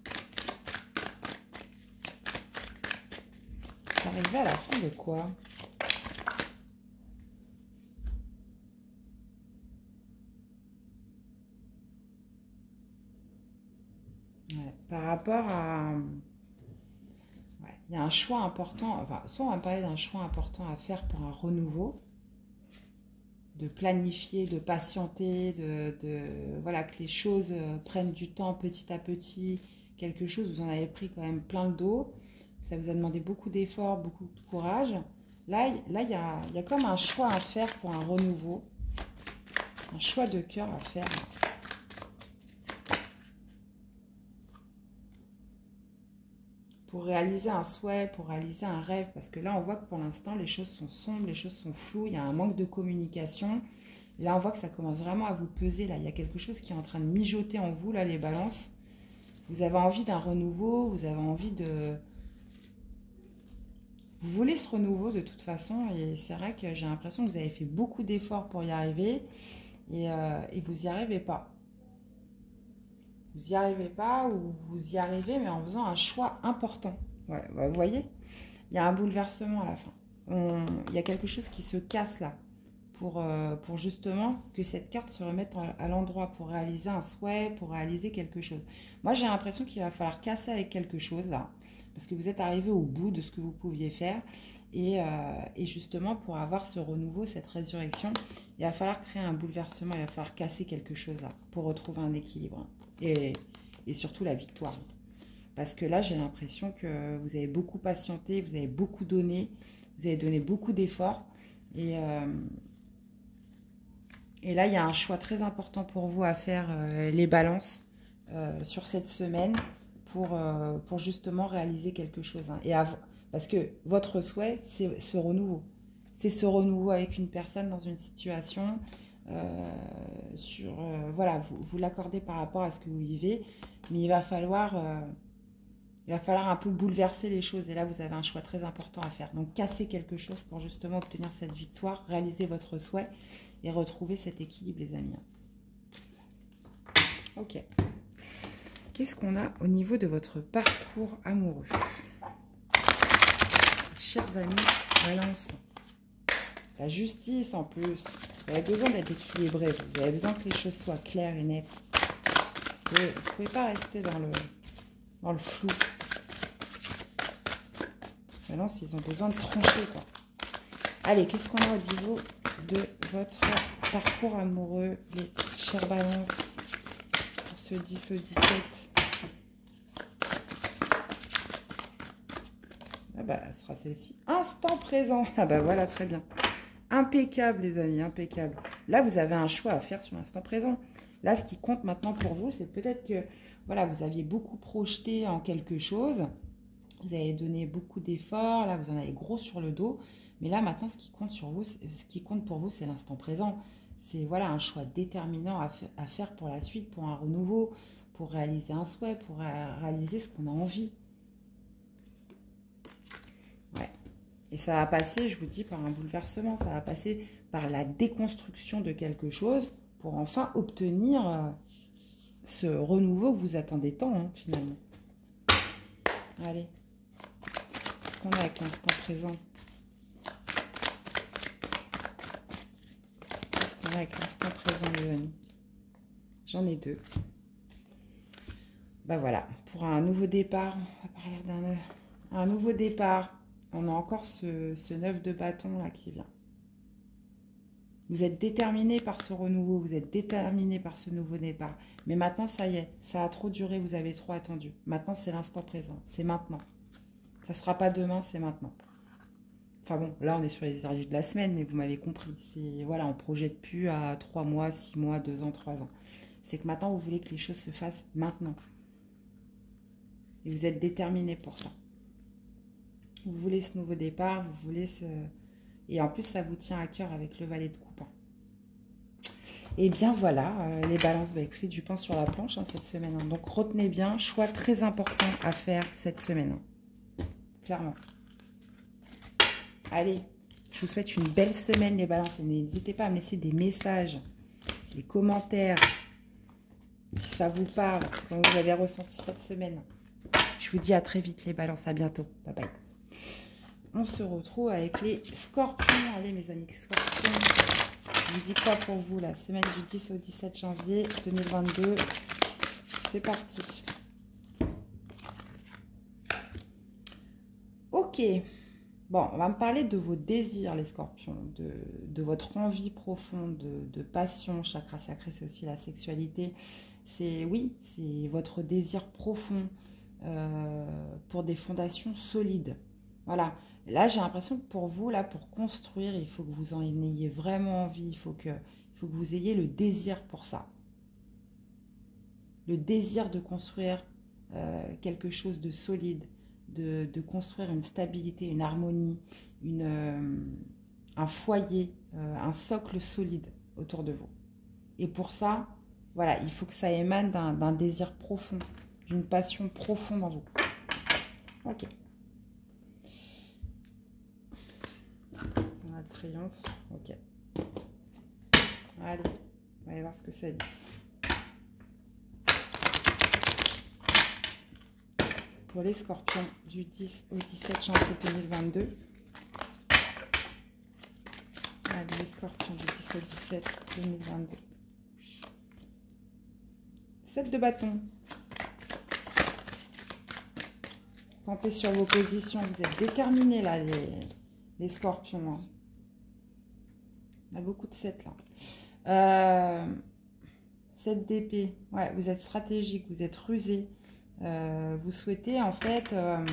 Vous arrivez à la fin de quoi? Ouais, par rapport à... Ouais, il y a un choix important, enfin, soit on va parler d'un choix important à faire pour un renouveau, de planifier, de patienter, voilà, que les choses prennent du temps petit à petit, quelque chose, vous en avez pris quand même plein le dos, ça vous a demandé beaucoup d'efforts, beaucoup de courage. Là, il y a comme un choix à faire pour un renouveau, un choix de cœur à faire. Pour réaliser un souhait, pour réaliser un rêve, parce que là, on voit que pour l'instant, les choses sont sombres, les choses sont floues, il y a un manque de communication. Là, on voit que ça commence vraiment à vous peser. Là, il y a quelque chose qui est en train de mijoter en vous, là, les balances. Vous avez envie d'un renouveau, vous avez envie de... Vous voulez ce renouveau de toute façon, et c'est vrai que j'ai l'impression que vous avez fait beaucoup d'efforts pour y arriver, et vous n'y arrivez pas. Vous n'y arrivez pas, ou vous y arrivez, mais en faisant un choix important. Ouais, vous voyez, il y a un bouleversement à la fin. Il y a quelque chose qui se casse là, pour justement que cette carte se remette à l'endroit, pour réaliser un souhait, pour réaliser quelque chose. Moi, j'ai l'impression qu'il va falloir casser avec quelque chose là, parce que vous êtes arrivé au bout de ce que vous pouviez faire. Et justement, pour avoir ce renouveau, cette résurrection, il va falloir créer un bouleversement, il va falloir casser quelque chose là, pour retrouver un équilibre. Et surtout la victoire. Parce que là, j'ai l'impression que vous avez beaucoup patienté, vous avez beaucoup donné, vous avez donné beaucoup d'efforts. Et là, il y a un choix très important pour vous à faire, les balances, sur cette semaine, pour justement réaliser quelque chose. Hein. Parce que votre souhait, c'est ce renouveau. C'est ce renouveau avec une personne dans une situation... voilà, vous l'accordez par rapport à ce que vous vivez, mais il va falloir un peu bouleverser les choses, et là vous avez un choix très important à faire, donc casser quelque chose pour justement obtenir cette victoire, réaliser votre souhait et retrouver cet équilibre, les amis. Ok, qu'est-ce qu'on a au niveau de votre parcours amoureux, chers amis Balance? La justice en plus. Vous avez besoin d'être équilibré. Vous avez besoin que les choses soient claires et nettes. Vous ne pouvez pas rester dans le flou. Maintenant, s'ils ont besoin de trancher, quoi. Allez, qu'est-ce qu'on a au niveau de votre parcours amoureux, les chères balances, pour ce 10 au 17? Ah bah, ce sera celle-ci. Instant présent. Ah bah voilà, très bien. Impeccable, les amis, impeccable. Là, vous avez un choix à faire sur l'instant présent. Là, ce qui compte maintenant pour vous, c'est peut-être que voilà, vous aviez beaucoup projeté en quelque chose. Vous avez donné beaucoup d'efforts, là vous en avez gros sur le dos. Mais là maintenant ce qui compte sur vous, ce qui compte pour vous, c'est l'instant présent. C'est voilà un choix déterminant à faire pour la suite, pour un renouveau, pour réaliser un souhait, pour réaliser ce qu'on a envie. Ouais. Et ça va passer, je vous dis, par un bouleversement. Ça va passer par la déconstruction de quelque chose pour enfin obtenir ce renouveau que vous attendez tant, hein, finalement. Allez. Qu'est-ce qu'on a avec l'instant présent? Qu'est-ce qu'on a avec l'instant présent, les amis? J'en ai deux. Ben voilà, pour un nouveau départ, on va parler d'un nouveau départ. On a encore ce 9 de bâton là qui vient. Vous êtes déterminé par ce renouveau, vous êtes déterminé par ce nouveau départ. Mais maintenant, ça y est, ça a trop duré, vous avez trop attendu. Maintenant, c'est l'instant présent, c'est maintenant. Ça ne sera pas demain, c'est maintenant. Enfin bon, là, on est sur les énergies de la semaine, mais vous m'avez compris. Voilà, on ne projette plus à 3 mois, 6 mois, 2 ans, 3 ans. C'est que maintenant, vous voulez que les choses se fassent maintenant. Et vous êtes déterminé pour ça. Vous voulez ce nouveau départ, vous voulez ce... Et en plus, ça vous tient à cœur avec le valet de coupe. Et bien voilà, les balances, bah, écoutez, du pain sur la planche hein, cette semaine. Hein. Donc retenez bien, choix très important à faire cette semaine. Hein. Clairement. Allez, je vous souhaite une belle semaine les balances. N'hésitez pas à me laisser des messages, des commentaires, si ça vous parle, comment vous avez ressenti cette semaine. Je vous dis à très vite les balances, à bientôt. Bye bye. On se retrouve avec les scorpions. Allez mes amis, scorpions. Je vous dis quoi pour vous la semaine du 10 au 17 janvier 2022. C'est parti. Ok. Bon, on va me parler de vos désirs, les scorpions, de votre envie profonde, de passion. Chakra sacré, c'est aussi la sexualité. Oui, c'est votre désir profond pour des fondations solides. Voilà. Là, j'ai l'impression que pour vous, là, pour construire, il faut que vous en ayez vraiment envie. Il faut que vous ayez le désir pour ça. Le désir de construire quelque chose de solide, de construire une stabilité, une harmonie, un foyer, un socle solide autour de vous. Et pour ça, voilà, il faut que ça émane d'un désir profond, d'une passion profonde en vous. Ok. On a le triomphe. Ok. Allez, on va aller voir ce que ça dit. Pour les scorpions du 10 au 17 janvier 2022. Allez, les scorpions du 10 au 17 2022. 7 de bâton. Campez sur vos positions. Vous êtes déterminés là, les scorpions. Hein. On a beaucoup de 7 là. 7 d'épée. Ouais, vous êtes stratégique, vous êtes rusé. Vous souhaitez en fait...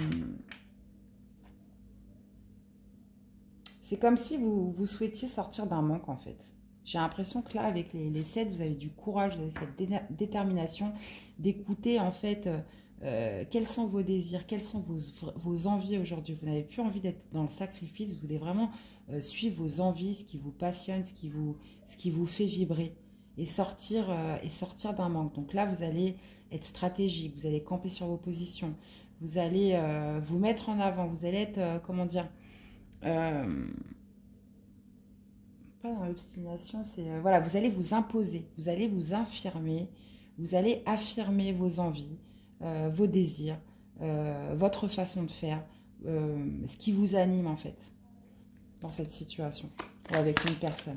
c'est comme si vous souhaitiez sortir d'un manque en fait. J'ai l'impression que là, avec les 7, vous avez du courage, vous avez cette détermination d'écouter en fait quels sont vos désirs, quelles sont vos envies aujourd'hui. Vous n'avez plus envie d'être dans le sacrifice, vous voulez vraiment suivre vos envies, ce qui vous passionne, ce qui vous fait vibrer et sortir d'un manque. Donc là, vous allez être stratégique, vous allez camper sur vos positions, vous allez vous mettre en avant, vous allez être, comment dire... pas dans l'obstination, c'est voilà, vous allez vous imposer, vous allez vous affirmer, vous allez affirmer vos envies, vos désirs, votre façon de faire, ce qui vous anime en fait dans cette situation ou avec une personne.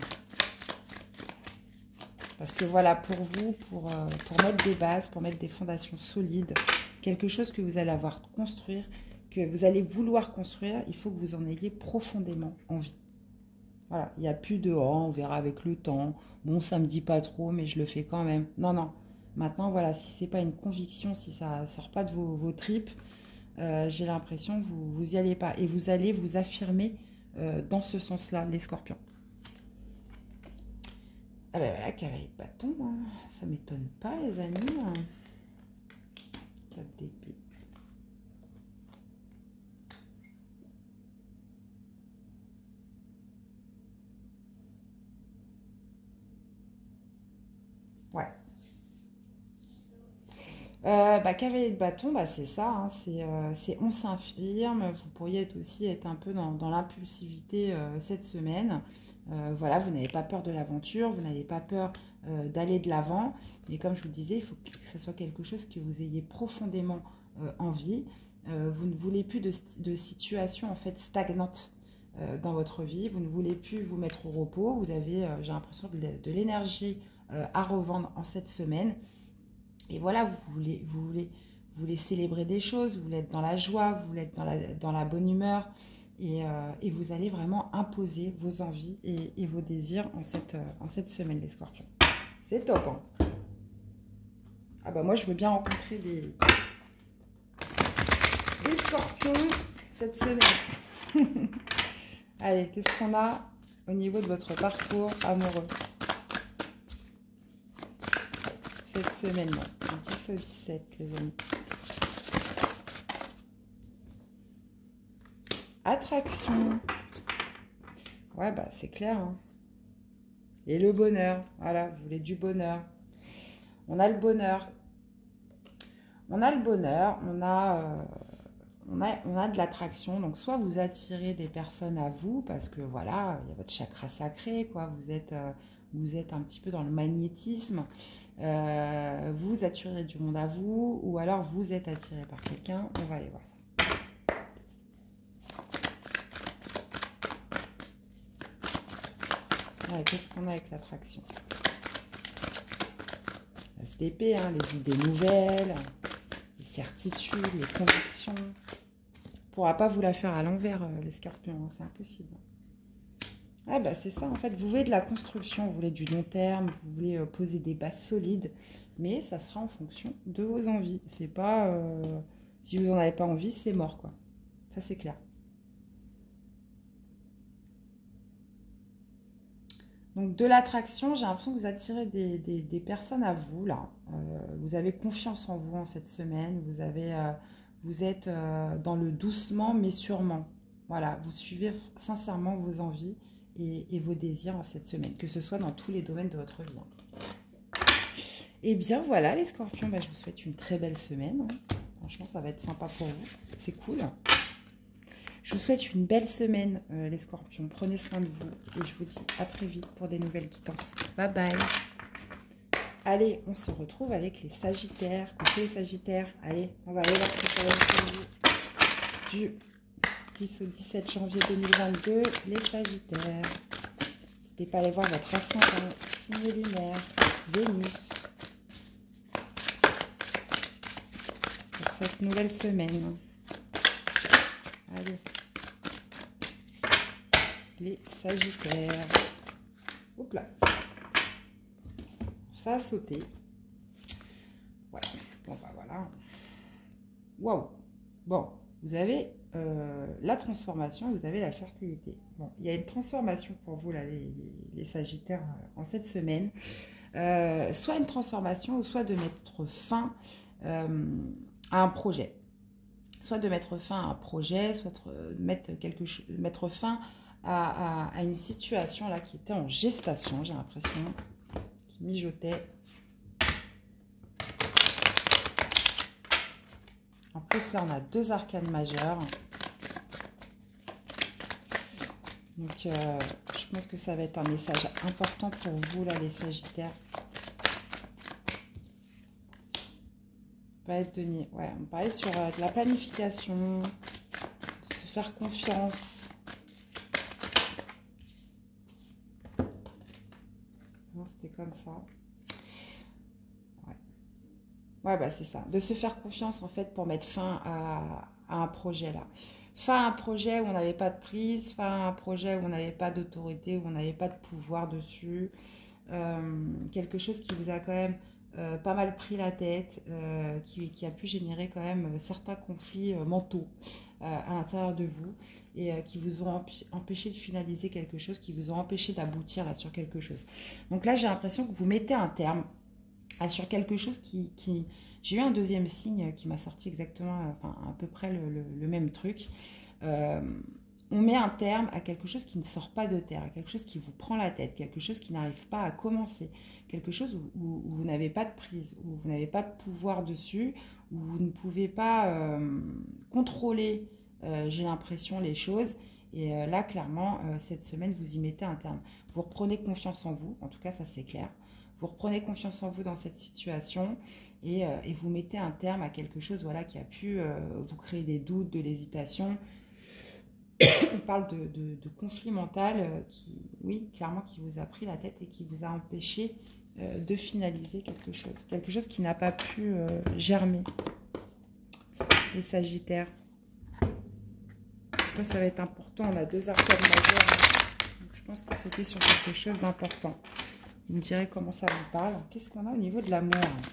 Parce que voilà, pour vous, pour mettre des bases, pour mettre des fondations solides, quelque chose que vous allez avoir construire, que vous allez vouloir construire, il faut que vous en ayez profondément envie. Voilà, il n'y a plus de « oh, on verra avec le temps, bon, ça ne me dit pas trop, mais je le fais quand même ». Non, non. Maintenant, voilà, si ce n'est pas une conviction, si ça ne sort pas de vos tripes, j'ai l'impression que vous n'y allez pas. Et vous allez vous affirmer dans ce sens-là, les scorpions. Ah ben voilà, cavalier de bâton, hein. Ça ne m'étonne pas, les amis. 4 d'épée. Cavalier de bâton, c'est ça, hein, c'est on s'infirme. Vous pourriez aussi être un peu dans l'impulsivité cette semaine. Voilà, vous n'avez pas peur de l'aventure, vous n'avez pas peur d'aller de l'avant. Mais comme je vous disais, il faut que ce soit quelque chose que vous ayez profondément envie. Vous ne voulez plus de situation en fait stagnante dans votre vie. Vous ne voulez plus vous mettre au repos. Vous avez, j'ai l'impression, de l'énergie à revendre en cette semaine. Et voilà, vous voulez célébrer des choses, vous voulez être dans la joie, vous voulez être dans la bonne humeur. Et vous allez vraiment imposer vos envies et vos désirs en cette semaine, les scorpions. C'est top, hein. Ah bah moi, je veux bien rencontrer des scorpions cette semaine. Allez, qu'est-ce qu'on a au niveau de votre parcours amoureux cette semaine, du 10 au 17, les amis. Attraction. Ouais, c'est clair, hein. Et le bonheur. Voilà, vous voulez du bonheur. On a le bonheur. On a le bonheur. On a de l'attraction. Donc, soit vous attirez des personnes à vous, parce que voilà, il y a votre chakra sacré, quoi. Vous êtes un petit peu dans le magnétisme. Vous attirez du monde à vous, ou alors vous êtes attiré par quelqu'un. On va aller voir ça. Qu'est-ce qu'on a avec l'attraction? La d'épée, hein, les idées nouvelles, les certitudes, les convictions. On ne pourra pas vous la faire à l'envers, les scorpions, hein, c'est impossible. Ouais, c'est ça, en fait, vous voulez de la construction, vous voulez du long terme, vous voulez poser des bases solides, mais ça sera en fonction de vos envies. C'est pas, si vous n'en avez pas envie, c'est mort, quoi. Ça, c'est clair. Donc, de l'attraction, j'ai l'impression que vous attirez des personnes à vous, là. Vous avez confiance en vous en cette semaine. Vous êtes dans le doucement, mais sûrement. Voilà, vous suivez sincèrement vos envies et vos désirs en cette semaine, que ce soit dans tous les domaines de votre vie. Et bien, voilà, les scorpions, je vous souhaite une très belle semaine. Hein. Franchement, ça va être sympa pour vous. C'est cool. Je vous souhaite une belle semaine, les scorpions. Prenez soin de vous. Et je vous dis à très vite pour des nouvelles quittances. Bye bye. Allez, on se retrouve avec les sagittaires. Coucou les sagittaires. Allez, on va aller voir ce que ça va être pour vous. Du 10 au 17 janvier 2022, les sagittaires. N'hésitez pas à aller voir votre ascendant, signe lunaire, Vénus. Pour cette nouvelle semaine. Allez. Les sagittaires. Hop là. Ça a sauté. Ouais. Bon, voilà. Waouh. Bon, vous avez la transformation, vous avez la fertilité. Bon, il y a une transformation pour vous, là, les sagittaires, en cette semaine. Soit une transformation, ou soit de mettre fin à un projet. Soit de mettre fin à un projet, soit de mettre fin à une situation là qui était en gestation, j'ai l'impression, qui mijotait. En plus, là, on a deux arcanes majeures. Donc, je pense que ça va être un message important pour vous, là, les sagittaires. Place de Denier. Ouais, on parlait sur de la planification, de se faire confiance. Non, c'était comme ça. Ouais, c'est ça. De se faire confiance, en fait, pour mettre fin à un projet, là. Fin à un projet où on n'avait pas de prise, fin à un projet où on n'avait pas d'autorité, où on n'avait pas de pouvoir dessus. Quelque chose qui vous a quand même pas mal pris la tête, qui a pu générer quand même certains conflits mentaux à l'intérieur de vous et qui vous ont empêché de finaliser quelque chose, qui vous ont empêché d'aboutir là sur quelque chose. Donc là, j'ai l'impression que vous mettez un terme sur quelque chose qui... J'ai eu un deuxième signe qui m'a sorti exactement, enfin à peu près le même truc. On on met un terme à quelque chose qui ne sort pas de terre, à quelque chose qui vous prend la tête, quelque chose qui n'arrive pas à commencer, quelque chose où vous n'avez pas de prise, où vous n'avez pas de pouvoir dessus, où vous ne pouvez pas contrôler, j'ai l'impression, les choses. Et là, clairement, cette semaine, vous y mettez un terme. Vous reprenez confiance en vous, en tout cas, ça c'est clair. Vous reprenez confiance en vous dans cette situation et vous mettez un terme à quelque chose voilà, qui a pu vous créer des doutes, de l'hésitation. On parle de conflit mental qui, oui, clairement, qui vous a pris la tête et qui vous a empêché de finaliser quelque chose qui n'a pas pu germer. Les Sagittaires. Là, ça va être important. On a 2 arcanes majeures. Donc, je pense que c'était sur quelque chose d'important. Vous me direz comment ça vous parle. Qu'est-ce qu'on a au niveau de l'amour?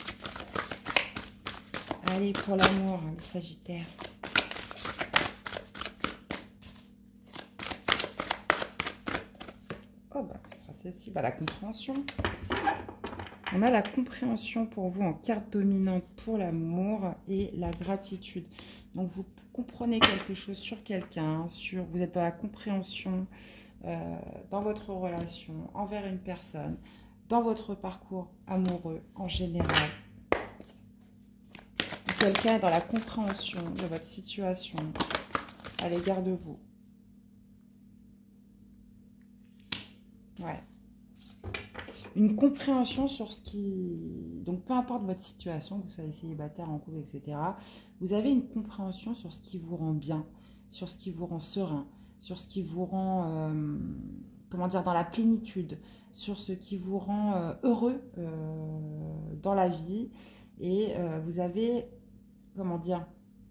Allez, pour l'amour, les Sagittaires. Oh, bah, ce sera celle-ci. Bah, la compréhension. On a la compréhension pour vous en carte dominante pour l'amour et la gratitude. Donc, vous comprenez quelque chose sur quelqu'un, vous êtes dans la compréhension dans votre relation envers une personne, dans votre parcours amoureux en général. Quelqu'un est dans la compréhension de votre situation à l'égard de vous. Ouais. Une compréhension sur ce qui... Donc, peu importe votre situation, que vous soyez célibataire, en couple, etc. Vous avez une compréhension sur ce qui vous rend bien, sur ce qui vous rend serein, sur ce qui vous rend, comment dire, dans la plénitude, sur ce qui vous rend heureux dans la vie. Et vous avez, comment dire...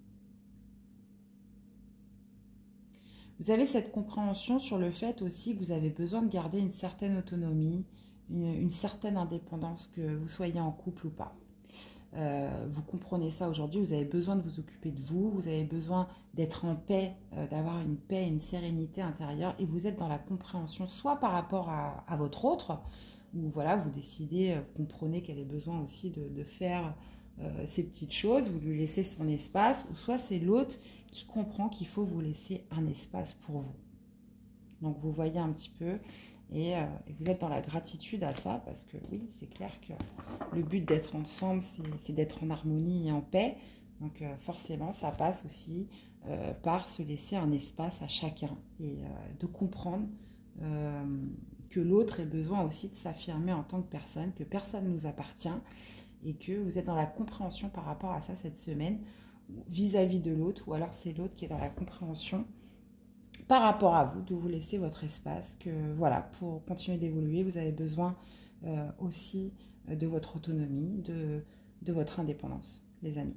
Vous avez cette compréhension sur le fait aussi que vous avez besoin de garder une certaine autonomie, une certaine indépendance, que vous soyez en couple ou pas. Vous comprenez ça aujourd'hui, vous avez besoin de vous occuper de vous, vous avez besoin d'être en paix, d'avoir une paix, une sérénité intérieure, et vous êtes dans la compréhension soit par rapport à votre autre, où voilà, vous décidez, vous comprenez qu'elle a besoin aussi de faire ces petites choses, vous lui laissez son espace, ou soit c'est l'autre qui comprend qu'il faut vous laisser un espace pour vous. Donc vous voyez un petit peu, et vous êtes dans la gratitude à ça, parce que oui, c'est clair que le but d'être ensemble, c'est d'être en harmonie et en paix. Donc forcément, ça passe aussi par se laisser un espace à chacun, et de comprendre que l'autre ait besoin aussi de s'affirmer en tant que personne ne nous appartient, et que vous êtes dans la compréhension par rapport à ça cette semaine, vis-à-vis de l'autre, ou alors c'est l'autre qui est dans la compréhension par rapport à vous, de vous laisser votre espace, que voilà, pour continuer d'évoluer, vous avez besoin aussi de votre autonomie, de votre indépendance, les amis.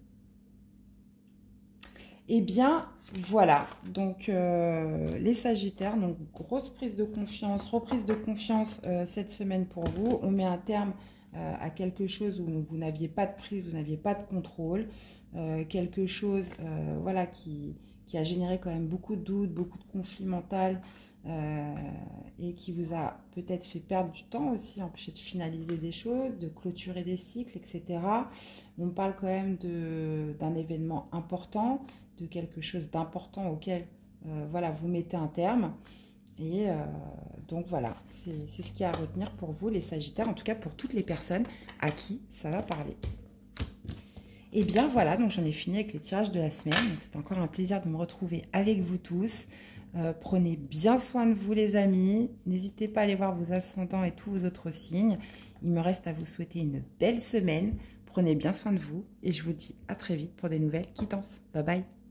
Eh bien, voilà, donc les Sagittaires, donc grosse prise de confiance, reprise de confiance cette semaine pour vous. On met un terme à quelque chose où vous n'aviez pas de prise, vous n'aviez pas de contrôle, quelque chose voilà, qui a généré quand même beaucoup de doutes, beaucoup de conflits mentaux, et qui vous a peut-être fait perdre du temps aussi, empêché de finaliser des choses, de clôturer des cycles, etc. On parle quand même d'un événement important, de quelque chose d'important auquel voilà, vous mettez un terme. Et donc voilà, c'est ce qu'il y a à retenir pour vous les Sagittaires, en tout cas pour toutes les personnes à qui ça va parler. Et bien voilà, donc j'en ai fini avec les tirages de la semaine. Donc c'était encore un plaisir de me retrouver avec vous tous. Prenez bien soin de vous les amis. N'hésitez pas à aller voir vos ascendants et tous vos autres signes. Il me reste à vous souhaiter une belle semaine. Prenez bien soin de vous et je vous dis à très vite pour des nouvelles quittances. Bye bye.